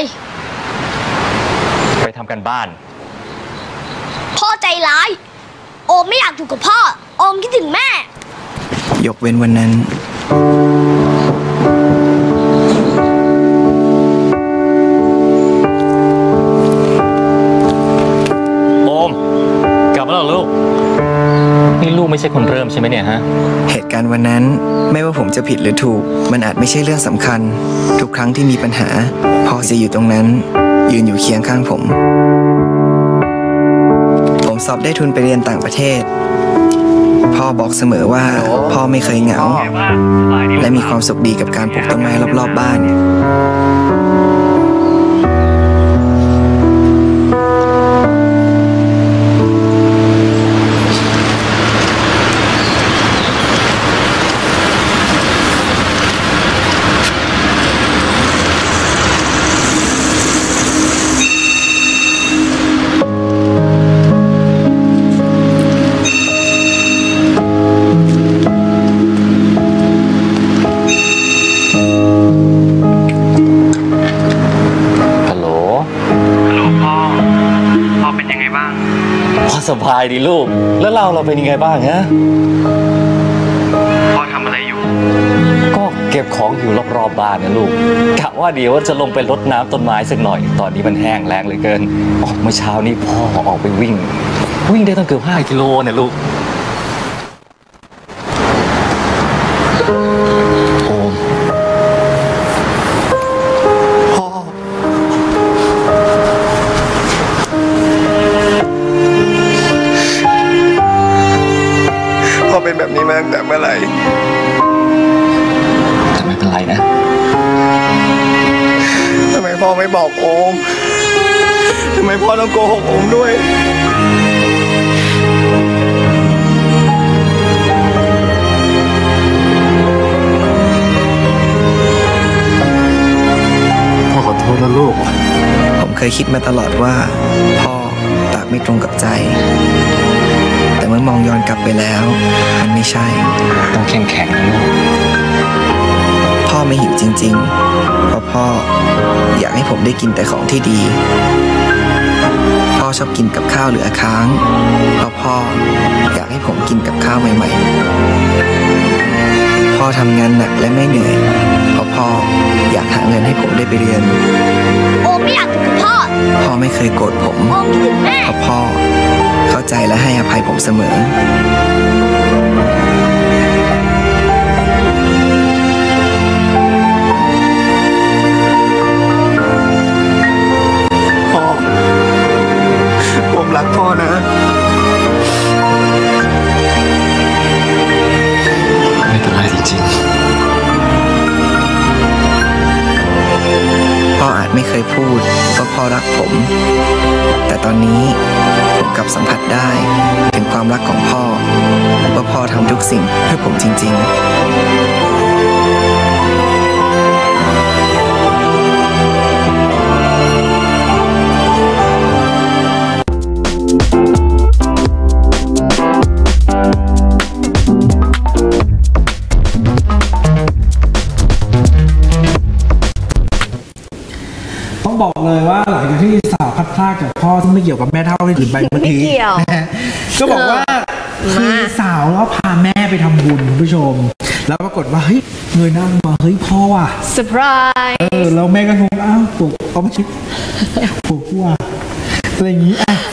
ไปทำกันบ้านพ่อใจร้ายโอมไม่อยากอยู่กับพ่อโอมคิดถึงแม่ยกเว้นวันนั้นโอมกลับมาแล้วลูกนี่ลูกไม่ใช่คนเริ่มใช่ไหมเนี่ยฮะเหตุการณ์วันนั้นไม่ว่าผมจะผิดหรือถูกมันอาจไม่ใช่เรื่องสำคัญทุกครั้งที่มีปัญหาพ่อจะอยู่ตรงนั้นยืนอยู่เคียงข้างผมสอบได้ทุนไปเรียนต่างประเทศพ่อบอกเสมอว่าพ่อไม่เคยเหงาและมีความสุขดีกับการปลูกต้นไม้รอบๆบ้านบายดีลูกแล้วเราเป็นยังไงบ้างฮะพ่อทำอะไรอยู่ก็เก็บของอยู่รอบๆบ้านนะลูกกะว่าเดี๋ยวจะลงไปรดน้ำต้นไม้สักหน่อยตอนนี้มันแห้งแล้งเหลือเกินเมื่อเช้านี้พ่อออกไปวิ่งได้ตั้งเกือบ5 กิโลเนี่ยลูกโอมพ่อเป็นแบบนี้มาตั้งแต่เมื่อไหร่แต่ไม่เป็นไรนะทำไมพ่อไม่บอกโอมทำไมพ่อต้องโกหกโอมด้วยพ่อขอโทษนะลูกผมเคยคิดมาตลอดว่าพ่อปากไม่ตรงกับใจแต่เมื่อมองย้อนกลับไปแล้วมันไม่ใช่ต้องเข้มแข็งนะลูกพ่อไม่หิวจริงๆเพราะพ่ออยากให้ผมได้กินแต่ของที่ดีพ่อชอบกินกับข้าวเหลือค้างเพราะพ่ออยากให้ผมกินกับข้าวใหม่ๆพ่อทำงานหนักและไม่เหนื่อยเพราะพ่ออยากหาเงินให้ผมได้ไปเรียนโอมไม่อยากถึงพ่อไม่เคยโกรธผมโอมคิดถึงแม่เพราะพ่อเข้าใจและให้อภัยผมเสมอผมรักพ่อนะไม่เป็นไรจริงๆพ่ออาจไม่เคยพูดว่าพ่อรักผมแต่ตอนนี้ผมกลับสัมผัสได้ถึงความรักของพ่อว่าพ่อทำทุกสิ่งเพื่อผมจริงๆบอกเลยว่าหลังจากที่สาวพัดพลาดจากพ่อซึ่งไม่เกี่ยวกับแม่เท่าที่ถือใบเมื่อกี้ก็บอกว่าคือสาวแล้วพาแม่ไปทำบุญคุณผู้ชมแล้วปรากฏว่าเฮ้ยเงยหน้ามาเฮ้ยพ่อว่ะเซอร์ไพรส์แล้วแม่ก็งงอ้าวปลุกเอาไม่ใช่ปลุกว่ะอะไรอย่างนี้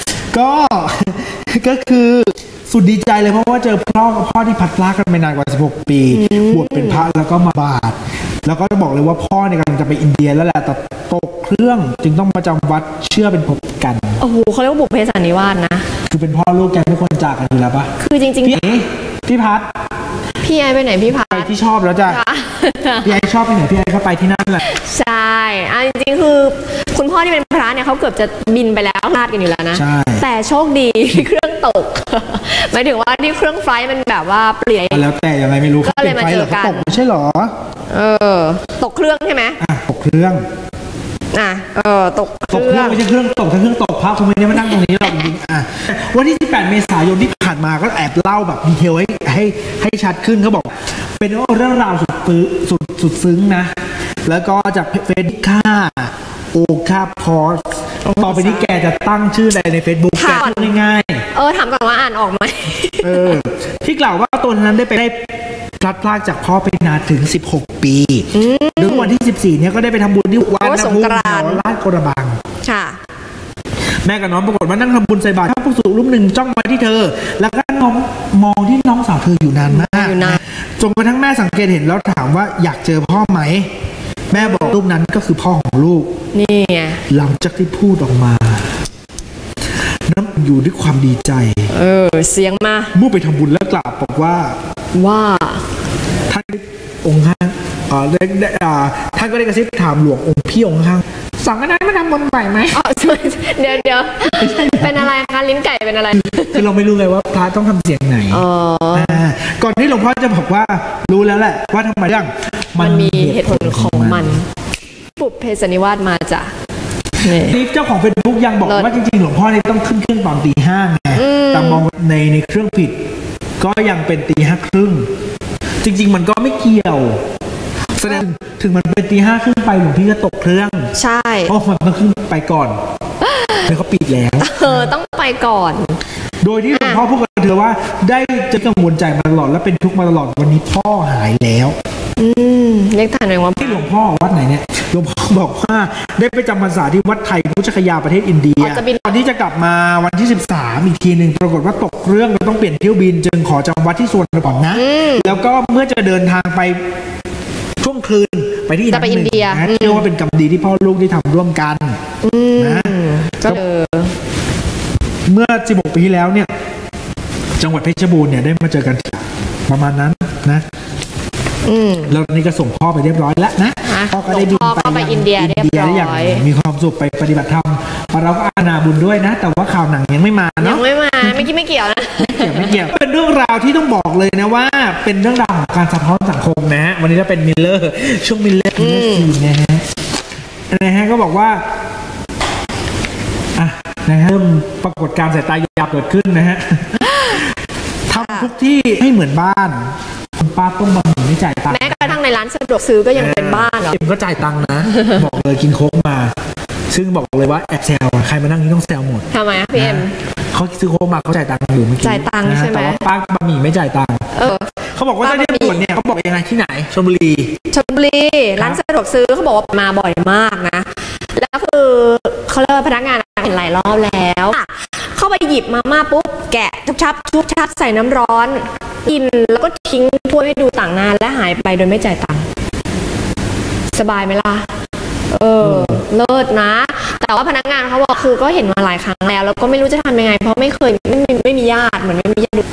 ก็คือสุดดีใจเลยเพราะว่าเจอพ่อที่พัดพลาดกันไปนานกว่า16 ปีบวชเป็นพระแล้วก็มาบาตรแล้วก็บอกเลยว่าพ่อเนี่ยกำลังจะไปอินเดียแล้วแหละแต่ตกเครื่องจึงต้องมาจำวัดเชื่อเป็นพบกันโอ้โหเขาเรียกว่าบุพเพสันนิวาสนะคือเป็นพ่อลูกแกไม่ควรจากกันอยู่แล้วปะคือจริงๆพี่พัดพี่ไอไปไหนพี่พัดไปที่ชอบแล้วจ้ะพี่ไอชอบไปไหนพี่ไอก็ไปที่นั่นแหละใช่จริงๆคือคุณพ่อที่เป็นพระเนี่ยเขาเกือบจะบินไปแล้วพลาดกันอยู่แล้วนะแต่โชคดีที่เครื่องตกหมายถึงว่าที่เครื่องไฟมันแบบว่าเปลี่ยนแล้วแต่ยังไงไม่รู้ก็เลยมาเจอกันไม่ใช่หรอตกเครื่องใช่ไหมตกเครื่องตกเครื่องไม่ใช่เครื่องตกถ้าเครื่องตกพระคงไม่ได้มานั่งตรงนี้หรอกจริงๆวันที่18 เมษายนที่ผ่านมาก็แอบเล่าแบบดีเทลให้ชัดขึ้นเขาบอกเป็นเรื่องราวสุดซึ้งนะแล้วก็จากเฟซบุ๊กโอคาพอสต่อไปนี้แกจะตั้งชื่ออะไรใน Facebook แกพูดง่ายถามก่อนว่าอ่านออกไหมที่กล่าวว่าตนนั้นได้พลัดพรากจากพ่อไปนานถึง16 ปีโดยวันที่14เนี่ยก็ได้ไปทำบุญที่วัดน้ำพุแถวลาดกระบังแม่กับน้องปรากฏว่านั่งทำบุญใส่บาตรพระภิกษุรูปหนึ่งจ้องมาที่เธอแล้วก็มองที่น้องสาวเธออยู่นานมากจนกระทั่งแม่สังเกตเห็นแล้วถามว่าอยากเจอพ่อไหมแม่บอกรูปนั้นก็คือพ่อของลูกนี่หลังจากที่พูดออกมาน้ำอยู่ด้วยความดีใจเสียงมาเมื่อไปทำบุญแล้วกล่าวบอกว่าท่านองค์ข้างท่านก็ได้กระซิบถามหลวงองค์พี่องค์ข้างสั่งกันได้มาทำบุญใหม่ไหมเดี๋ยวเป็นอะไรคะลิ้นไก่เป็นอะไรคือเราไม่รู้ไงว่าพระต้องทำเสียงไหนก่อนที่หลวงพ่อจะบอกว่ารู้แล้วแหละว่าทำไมมันมีเหตุผลของมันบุพเพสันนิวาสมาจากนี่เจ้าของเฟซบุ๊กยังบอกว่าจริงๆหลวงพ่อนี่ต้องขึ้นเครื่องตอนตี 5ไงแต่มองในเครื่องผิดก็ยังเป็นตี 5:30จริงๆมันก็ไม่เกี่ยวแสดงถึงมันเป็นตี 5:30ไปหลวงพี่ก็ตกเครื่องใช่เพราะมันต้องขึ้นไปก่อนแล้วก็ปิดแล้วต้องไปก่อนโดยที่หลวงพ่อพูดกับเธอว่าได้จะกังวลใจมาตลอดและเป็นทุกข์มาตลอดวันนี้พ่อหายแล้วเรียกท่านหน่อยว่าที่หลวงพ่อวัดไหนเนี่ยหลวงพ่อบอกว่าได้ไปจำพรรษาที่วัดไทยพุทธคยาประเทศอินเดียตอนที่จะกลับมาวันที่13อีกทีหนึ่งปรากฏว่าตกเครื่องก็ต้องเปลี่ยนเที่ยวบินจึงขอจำวัดที่สวนก่อนนะแล้วก็เมื่อจะเดินทางไปช่วงคืนไปที่อินเดียเชื่อว่าเป็นกรรมดีที่พ่อลูกได้ทำร่วมกันนะก็เมื่อ16 ปีที่แล้วเนี่ยจังหวัดเพชรบูรณ์เนี่ยได้มาเจอกันประมาณนั้นนะแล้วนี่ก็ส่งพ่อไปเรียบร้อยแล้วนะพ่อก็ได้บินไปอินเดียเรียบร้อยมีความสุขไปปฏิบัติธรรมเราก็อานาบุญด้วยนะแต่ว่าข่าวหนังยังไม่มาเนาะยังไม่มาไม่เกี่ยวนะไม่เกี่ยวเป็นเรื่องราวที่ต้องบอกเลยนะว่าเป็นเรื่องราวของการสะท้อนสังคมนะฮะวันนี้จะเป็นมิลเลอร์ช่วงมิลเลอร์ซีนะฮะก็บอกว่านะฮะเริ่มปรากฏการสายตาหยาบเกิดขึ้นนะฮะทำทุกที่ให้เหมือนบ้านคุณป้าต้มบะหมี่ไม่จ่ายตังค์แม้กระทั่งในร้านสะดวกซื้อก็ยังเป็นบ้านเหรอเอ็มก็จ่ายตังค์นะบอกเลยกินโค้กมาซึ่งบอกเลยว่าแอบแซวใครมานั่งนี่ต้องแซวหมดทำไมพี่เอ็มเขาซื้อโค้กมาเขาจ่ายตังค์อยู่เมื่อกี้จ่ายตังค์ใช่ไหมแต่ว่าป้าบะหมี่ไม่จ่ายตังค์เขาบอกว่าเจ้าหน้าที่ตำรวจเนี่ยเขาบอกยังไงที่ไหนชลบุรีร้านสะดวกซื้อเขาบอกว่ามาบ่อยมากนะแล้วคือเขาเลิกพนักงานเห็นหลายรอบแล้วเข้าไปหยิบมาม่าปุ๊บแกะชุบชับใส่น้ำร้อนกินแล้วก็ทิ้งถ้วยให้ดูต่างหน้าและหายไปโดยไม่จ่ายตังค์สบายไหมล่ะเลิศนะแต่ว่าพนักงานเขาบอกคือก็เห็นมาหลายครั้งแล้วก็ไม่รู้จะทำยังไงเพราะไม่มีญาติเหมือนไม่มีญาติ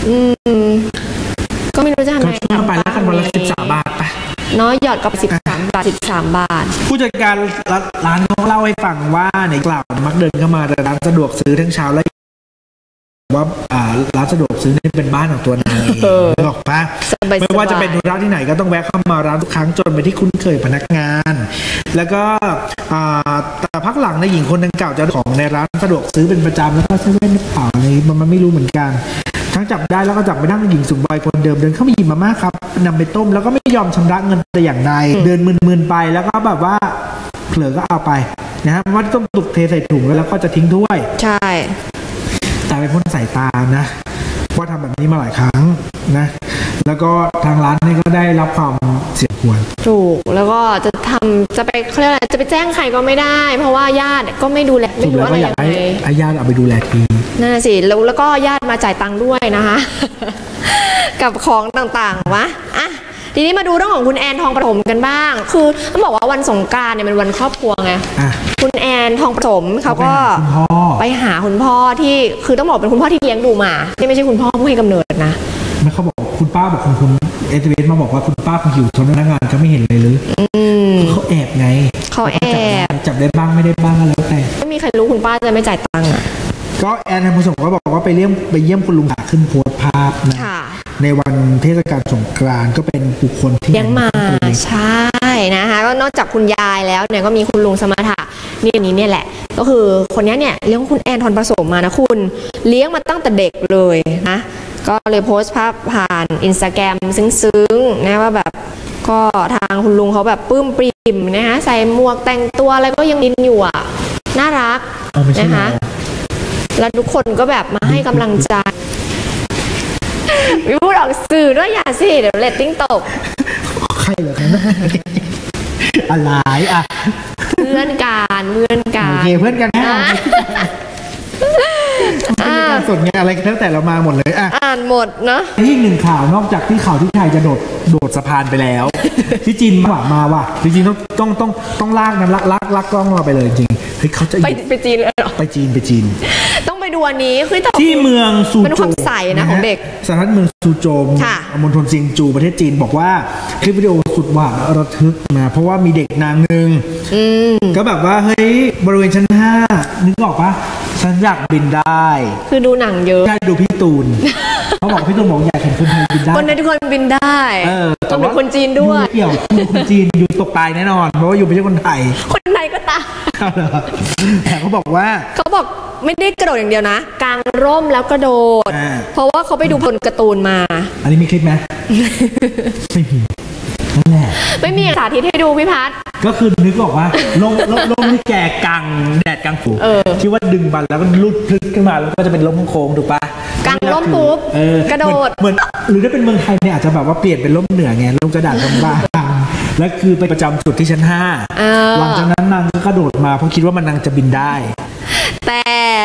ก็ไม่รู้จะทำยังไงไปแล้วกันวันละ13 บาทไปเนาะหยอดกับ13 บาทผู้จัดการร้านเขาเล่าให้ฟังว่าในกล่าวมักเดินเข้ามาแต่ร้านสะดวกซื้อทั้งเช้าและว่าร้านสะดวกซื้อนี่เป็นบ้านของตัวนางเองบอกป่ะไม่ว่าจะเป็นร้านที่ไหนก็ต้องแวะเข้ามาร้านทุกครั้งจนไปที่คุ้นเคยพนักงานแล้วก็แต่พักหลังในหญิงคนดังกล่าวจะของในร้านสะดวกซื้อเป็นประจำแล้วก็ใช้เล่นเปล่าเลยมันไม่รู้เหมือนกันทั้งจับได้แล้วก็จับไปนั่งหญิงสูงวัยคนเดิมเดินเข้ามาหยิบมาม่าครับนำไปต้มแล้วก็ไม่ยอมชำระเงินแต่อย่างใดเดินมึนๆไปแล้วก็แบบว่าเผลอก็เอาไปนะฮะว่าต้มตุกเทใส่ถุงแล้วก็จะทิ้งถ้วยใช่แต่ไปพ้นสายตานะว่าทำแบบนี้มาหลายครั้งนะแล้วก็ทางร้านนี่ก็ได้รับความเสียหายถูกแล้วก็จะไปเขาเรียกอะไรจะไปแจ้งใครก็ไม่ได้เพราะว่าญาติก็ไม่ดูแลไม่รู้อะไรยังไงญาติเอาไปดูแลทีนั่นสิแล้วก็ญาติมาจ่ายตังค์ด้วยนะคะกับของต่างๆวะทีนี้มาดูเรื่องของคุณแอนทองประถมกันบ้างคือต้องบอกว่าวันสงกรานต์เนี่ยเป็นวันครอบครัวไงคุณแอนทองประถมเขาก็ไปหาคุณพ่อที่คือต้องบอกเป็นคุณพ่อที่เลี้ยงดูมาที่ไม่ใช่คุณพ่อผู้ให้กำเนิดนะไม่เขาบอกคุณป้าบอกคุณเอสเวสมาบอกว่าคุณป้าคงหิวจนพนักงานก็ไม่เห็นเลยหรือเขาแอบไงเขาแอบจับได้บ้างไม่ได้บ้างก็แล้วแต่ไม่มีใครรู้คุณป้าจะไม่จ่ายตังค์ก็แอนทองประถมก็บอกว่าไปเยี่ยมคุณลุงขึ้นโพสต์ภาพนะในวันเทศกาลสงกรานต์ก็เป็นบุคคลที่เลี้ยงมาใช่นะคะก็นอกจากคุณยายแล้วเนี่ยก็มีคุณลุงสมถะเนี่ยแหละก็คือคนนี้เนี่ยเลี้ยงคุณแอนทองประถมมานะคุณเลี้ยงมาตั้งแต่เด็กเลยนะก็เลยโพสต์ภาพผ่าน Instagram ซึ้งๆนะว่าแบบก็ทางคุณลุงเขาแบบปลื้มปริ่มนะคะใส่หมวกแต่งตัวอะไรก็ยังดินอยู่อ่ะน่ารักนะคะแล้วทุกคนก็แบบมาให้กำลังใจไม่พูดออกสื่อด้วยอย่าสิเดี๋ยวเรตติ้งตกใครเหรอครับอะไรเพื่อนกันโอเคเพื่อนกันแน่สดไงอะไรก็แล้วแต่เรามาหมดเลยอ่านหมดเนาะอีกหนึ่งข่าวนอกจากที่ข่าวที่ไทยจะโดดสะพานไปแล้วที่จีนมาว่ะจริงๆต้องลากนั้นลากกล้องเราไปเลยจริงเฮ้ยเขาจะไปจีนเลยเหรอไปจีนต้องไปดูอันนี้คือที่เมืองซูโจวเป็นความใสนะของเด็กสถานเมืองซูโจวมณฑลซิงจูประเทศจีนบอกว่าคลิปวิดีโอสุดหวานระทึกนะเพราะว่ามีเด็กนางนึงก็แบบว่าเฮ้ยบริเวณชั้น5นึกออกปะฉันอยากบินได้คือดูหนังเยอะใช่ดูพี่ตูนเขาบอกพี่ตูนบอกอยากเห็นคนไทยบินได้คนในทุกคนบินได้ต้องเป็นคนจีนด้วยเกี่ยวคนจีนอยู่ตกตายแน่นอนเพราะว่าอยู่ไม่ใช่คนไทยคนไทยก็ตายแต่เขาบอกไม่ได้กระโดดอย่างเดียวนะกางร่มแล้วกระโดดเพราะว่าเขาไปดูบนการ์ตูนมาอันนี้มีคลิปไหมไม่มีนั่นแหละไม่มีสาธิตให้ดูพี่พัดก็คือนึกออกว่าลมที่แกกลางแดดกลางฝนที่ว่าดึงบันแล้วก็ลุดพลึกขึ้นมาแล้วก็จะเป็นลมโค้งถูกปะกลางลมปุ๊บกระโดดเหมือนหรือถ้าเป็นเมืองไทยเนี่ยอาจจะแบบว่าเปลี่ยนเป็นลมเหนือไงลมกระดาษบางๆแล้วคือไปประจำจุดที่ชั้น5หลังจากนั้นนางก็กระโดดมาเพราะคิดว่ามันนางจะบินได้แต่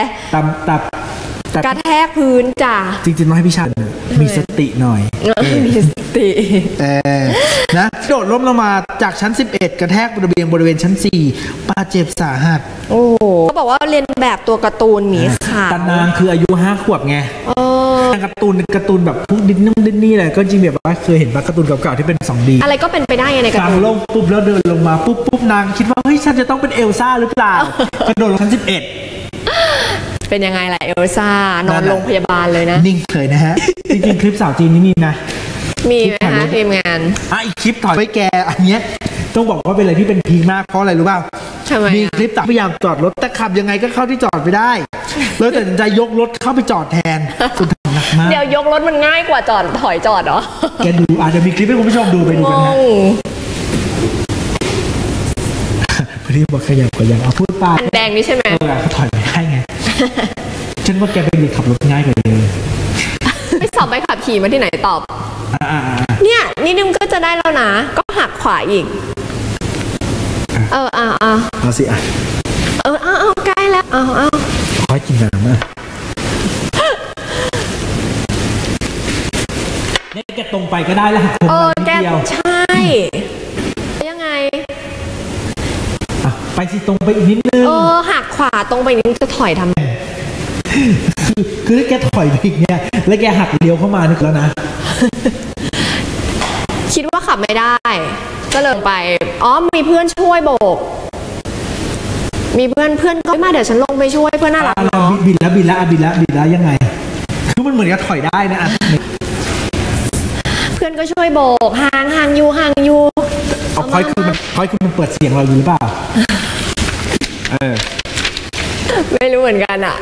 กระแทกพื้นจ้ะจริงๆต้องให้พี่ชันมีสติหน่อยมีสตินะโดดล้มลงมาจากชั้น11กระแทกระเบียงบริเวณชั้น4บาดเจ็บสาหัสโอ้เขาบอกว่าเรียนแบบตัวการ์ตูนหมีขาวแต่นางคืออายุ5 ขวบไงการ์ตูนแบบพวกดิสนีย์อะไรก็จริงแบบว่าเคยเห็นการ์ตูนเก่าๆที่เป็น 2D อะไรก็เป็นไปได้ในการ์ตูนลงปุ๊บแล้วเดินลงมาปุ๊บนางคิดว่าเฮ้ยฉันจะต้องเป็นเอลซ่าหรือเปล่ากระโดดลงชั้น11 เป็นยังไงล่ะเอลซ่านอนโรงพยาบาลเลยนะนิ่งเลยนะฮะจริงๆคลิปสาวจีนนี่มีนะมีไหมคะทีมงานอีกคลิปถอยไปแกอันเนี้ยต้องบอกว่าเป็นอะไรที่เป็นพีคมากเพราะอะไรรู้ป่าวมีคลิปพยายามจอดรถแต่ขับยังไงก็เข้าที่จอดไม่ได้เลยตัดสินใจยกรถเข้าไปจอดแทนสุดหนักมากเดี๋ยวยกรถมันง่ายกว่าถอยจอดเหรอแกดูอาจจะมีคลิปให้คุณผู้ชมดูไปดูกันนะพี่บอกขยับเอาพูดไปอันแดงนี่ใช่ไหมเขาถอยไม่ได้ไงฉันว่าแกเป็นเด็กขับรถง่ายกว่าเลยไม่สอบใบขับขี่มาที่ไหนตอบเนี่ยนี่นึงก็จะได้แล้วนะก็หักขวาอีกเอาสิเอาใกล้แล้วเอาขอกินน้ำนะนี่แกตรงไปก็ได้แล้วหักผมนิดเดียวใช่ยังไงไปสิตรงไปอีกนิดนึงหักขวาตรงไปนิดนึงจะถอยทำไมคือถ้าแกถอยไปอีกเนี่ยแล้วแกหักเลี้ยวเข้ามานึกแล้วนะคิดว่าขับไม่ได้ก็เลยไปมีเพื่อนช่วยโบกมีเพื่อนก็มาเดี๋ยวฉันลงไปช่วยเพื่อนน่ารักเนาะบินแล้วยังไงคือมันเหมือนกับถอยได้นะเพื่อนก็ช่วยโบกห่างอยู่เอาพอยคือมันเปิดเสียงเราอยู่หรือเปล่าไม่รู้เหมือนกันอ่ะ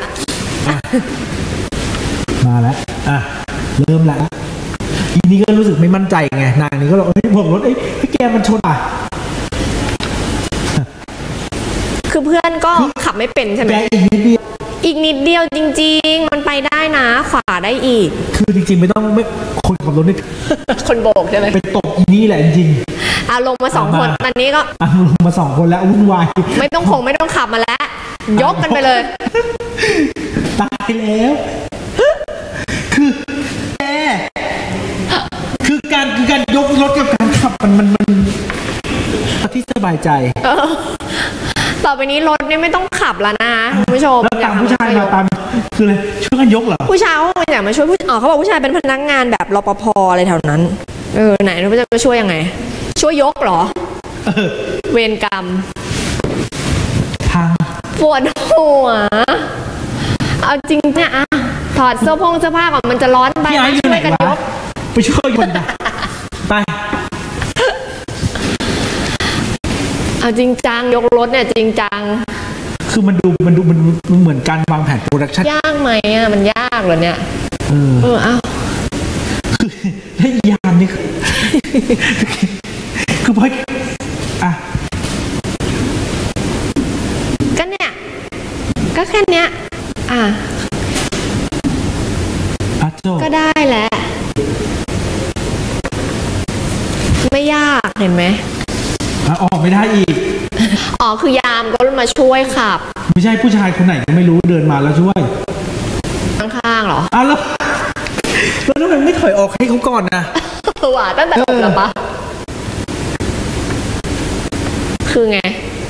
มาแล้วเริ่มแล้วทีนี้ก็รู้สึกไม่มั่นใจไงนางนี้ก็บอกผมรถพี่แกมันชนคือเพื่อนก็ขับไม่เป็นใช่ไหมอีกนิดเดียวจริงๆมันไปได้นะขวาได้อีกคือจริงๆไม่คนขับรถนี่คนโบกใช่ไหมไปตกนี่แหละจริงลงมา2 คนตอนนี้ก็ลงมา2 คนแล้ววุ่นวายไม่ต้องขับมาแล้วยกกันไปเลยตายแล้วคือการยกรถกับการขับมันที่สบายใจต่อไปนี้รถเนี่ยไม่ต้องขับแล้วนะคุณผู้ชมแล้วตามผู้ชายมาตามคืออะไรช่วยกันยกเหรอผู้ชายเขาอยากมาช่วยเขาบอกผู้ชายเป็นพนักงานแบบรปภอะไรแถวนั้นไหนรู้จะช่วยยังไงช่วยยกเหรอเวรกรรมปวดหัวเอาจริงเนี่ยถอดเสื้อผ้าก่อนมันจะร้อนไปช่วยกันยกไปช่วยคนไปเอาจริงจังยกรถเนี่ยจริงจังคือมันเหมือนการวางแผนโปรดักชั่นยากไหมมันยากเหรอเนี่ยคือให้ยามนี่คือพอก็เนี่ยก็แค่เนี้ยก็ได้แหละไม่ยากเห็นไหมออกไม่ได้อีกคือยามก็มาช่วยขับไม่ใช่ผู้ชายคนไหนก็ไม่รู้เดินมาแล้วช่วยข้างๆหรอแล้วทำไมไม่ถอยออกให้เขาก่อนนะว่าตั้งแต่จบแล้วปะคือไง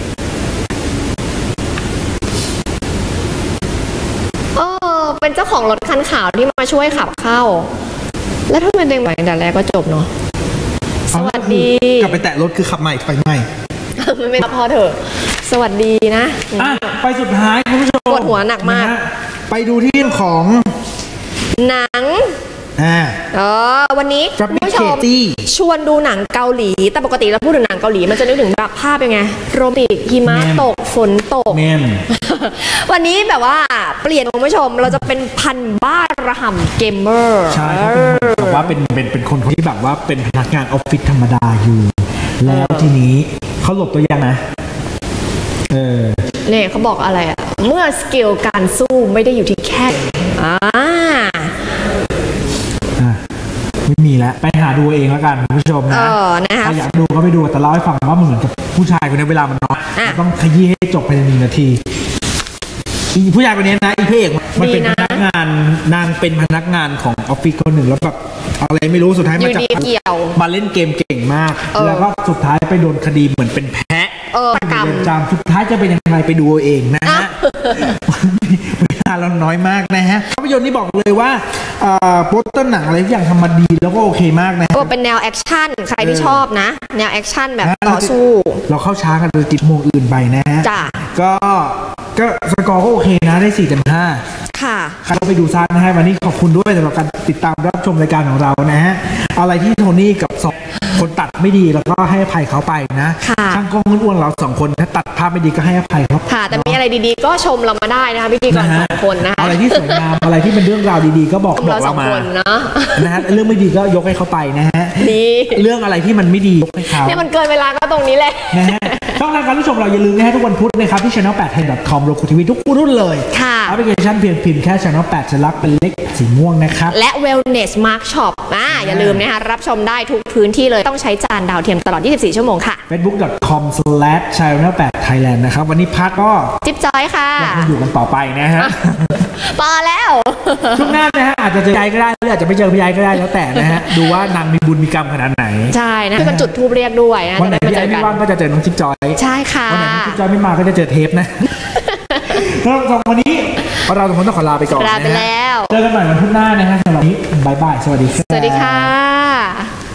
เป็นเจ้าของรถคันขาวที่มาช่วยขับเข้าแล้วถ้ามันเด้งไปแต่แรกก็จบเนาะสวัสดีกลับไปแตะรถคือขับใหม่ไฟไหม้ไม่พอเถอะสวัสดีนะไปสุดท้ายคุณผู้ชมปวดหัวหนักมากไปดูที่ของหนังวันนี้คุณผู้ชมชวนดูหนังเกาหลีแต่ปกติเราพูดถึงหนังเกาหลีมันจะนึกถึงแบบภาพยังไงโรแมนติกหิมะตกฝนตกวันนี้แบบว่าเปลี่ยนคุณผู้ชมเราจะเป็นพันบ้าระห่ำเกมเมอร์ใช่แบบว่าเป็นคนที่แบบว่าเป็นพนักงานออฟฟิศธรรมดาอยู่แล้วทีนี้เขาหลบตัวยังนะเนี่ยเขาบอกอะไรอ่ะเมื่อสกิลการสู้ไม่ได้อยู่ที่แค่ไม่มีแล้วไปหาดูเองแล้วกันคุณผู้ชมนะถ้าอยากดูก็ไปดูแต่เล่าให้ฟังว่ามันเหมือนกับผู้ชายคนนี้เวลามันน้อยต้องขยี้ให้จบภายใน1 นาทีผู้ชายคนนี้นะอีพระเอกมันเป็นพนักงานนางเป็นพนักงานของออฟฟิศคนหนึ่งแล้วแบบอะไรไม่รู้สุดท้ายมาจับมาเล่นเกมเก่งมากแล้วก็สุดท้ายไปโดนคดีเหมือนเป็นแพ้ในเรือนจำสุดท้ายจะเป็นยังไงไปดูเองนะฮะเวลาเราน้อยมากนะฮะภาพยนตร์นี่บอกเลยว่าโปสเตอร์หนังอะไรทุกอย่างทำมาดีแล้วก็โอเคมากนะเป็นแนวแอคชั่นใครที่ชอบนะแนวแอคชั่นแบบต่อสู้เราเข้าช้ากันติดโมงอื่นไปนะฮะก็สกอร์ก็โอเคนะได้4 เต็ม 5 ค่ะใครไปดูซ่านะฮะวันนี้ขอบคุณด้วยสำหรับการติดตามรับชมรายการของเรานะฮะอะไรที่โทนี่กับ2 คนตัดไม่ดีแล้วก็ให้อภัยเขาไปนะช่างกล้องอ้วนๆเรา2 คนถ้าตัดภาพไม่ดีก็ให้อภัยเขาค่ะแต่มีอะไรดีๆก็ชมเรามาได้นะคะพิธีกร2 คนนะคะอะไรที่สวยงามอะไรที่เป็นเรื่องราวดีๆก็บอกเรามานะฮะเรื่องไม่ดีก็ยกให้เขาไปนะฮะเรื่องอะไรที่มันไม่ดียกให้เขาเนี่ยมันเกินเวลาก็ตรงนี้แหละนะฮะช่องทางการรับชมเราอย่าลืมนะฮะทุกวันพุธนะครับที่ channel8thai.com โลโก้ทีวีทุกรุ่นเลยแอปพลิเคชันเพียงพิมพ์แค่ channel 8จะรักเป็นเล็กสีม่วงนะครับและ Wellness Mark Shop อย่าลืมนะคะรับชมได้ทุกพื้นที่เลยต้องใช้จานดาวเทียมตลอด24 ชั่วโมงค่ะ facebook.com/channel8thailand นะครับวันนี้พัดก็จิ๊บจอยค่ะยังอยู่กันต่อไปนะฮะพอแล้วช่วงหน้านะฮะอาจจะเจอพี่ยายก็ได้หรืออาจจะไม่เจอพี่ยายก็ได้แล้วแต่นะฮะดูว่านางมีบุญมีกรรมขนาดไหนใช่นะที่มันจุดธูปเรียกด้วยนะวันไหนพี่ยายไม่ว่างก็จะเจอน้องจิ๊บจอยใช่ค่ะวันไหนน้องจิ๊บจอยไม่มาก็จะเจอเทปนะวันนี้เรา2 คนต้องขอลาไปก่อนลาไปแล้วเจอกันใหม่วันพุธหน้านะฮะสำหรับวันนี้บ๊ายบายสวัสดีค่ะ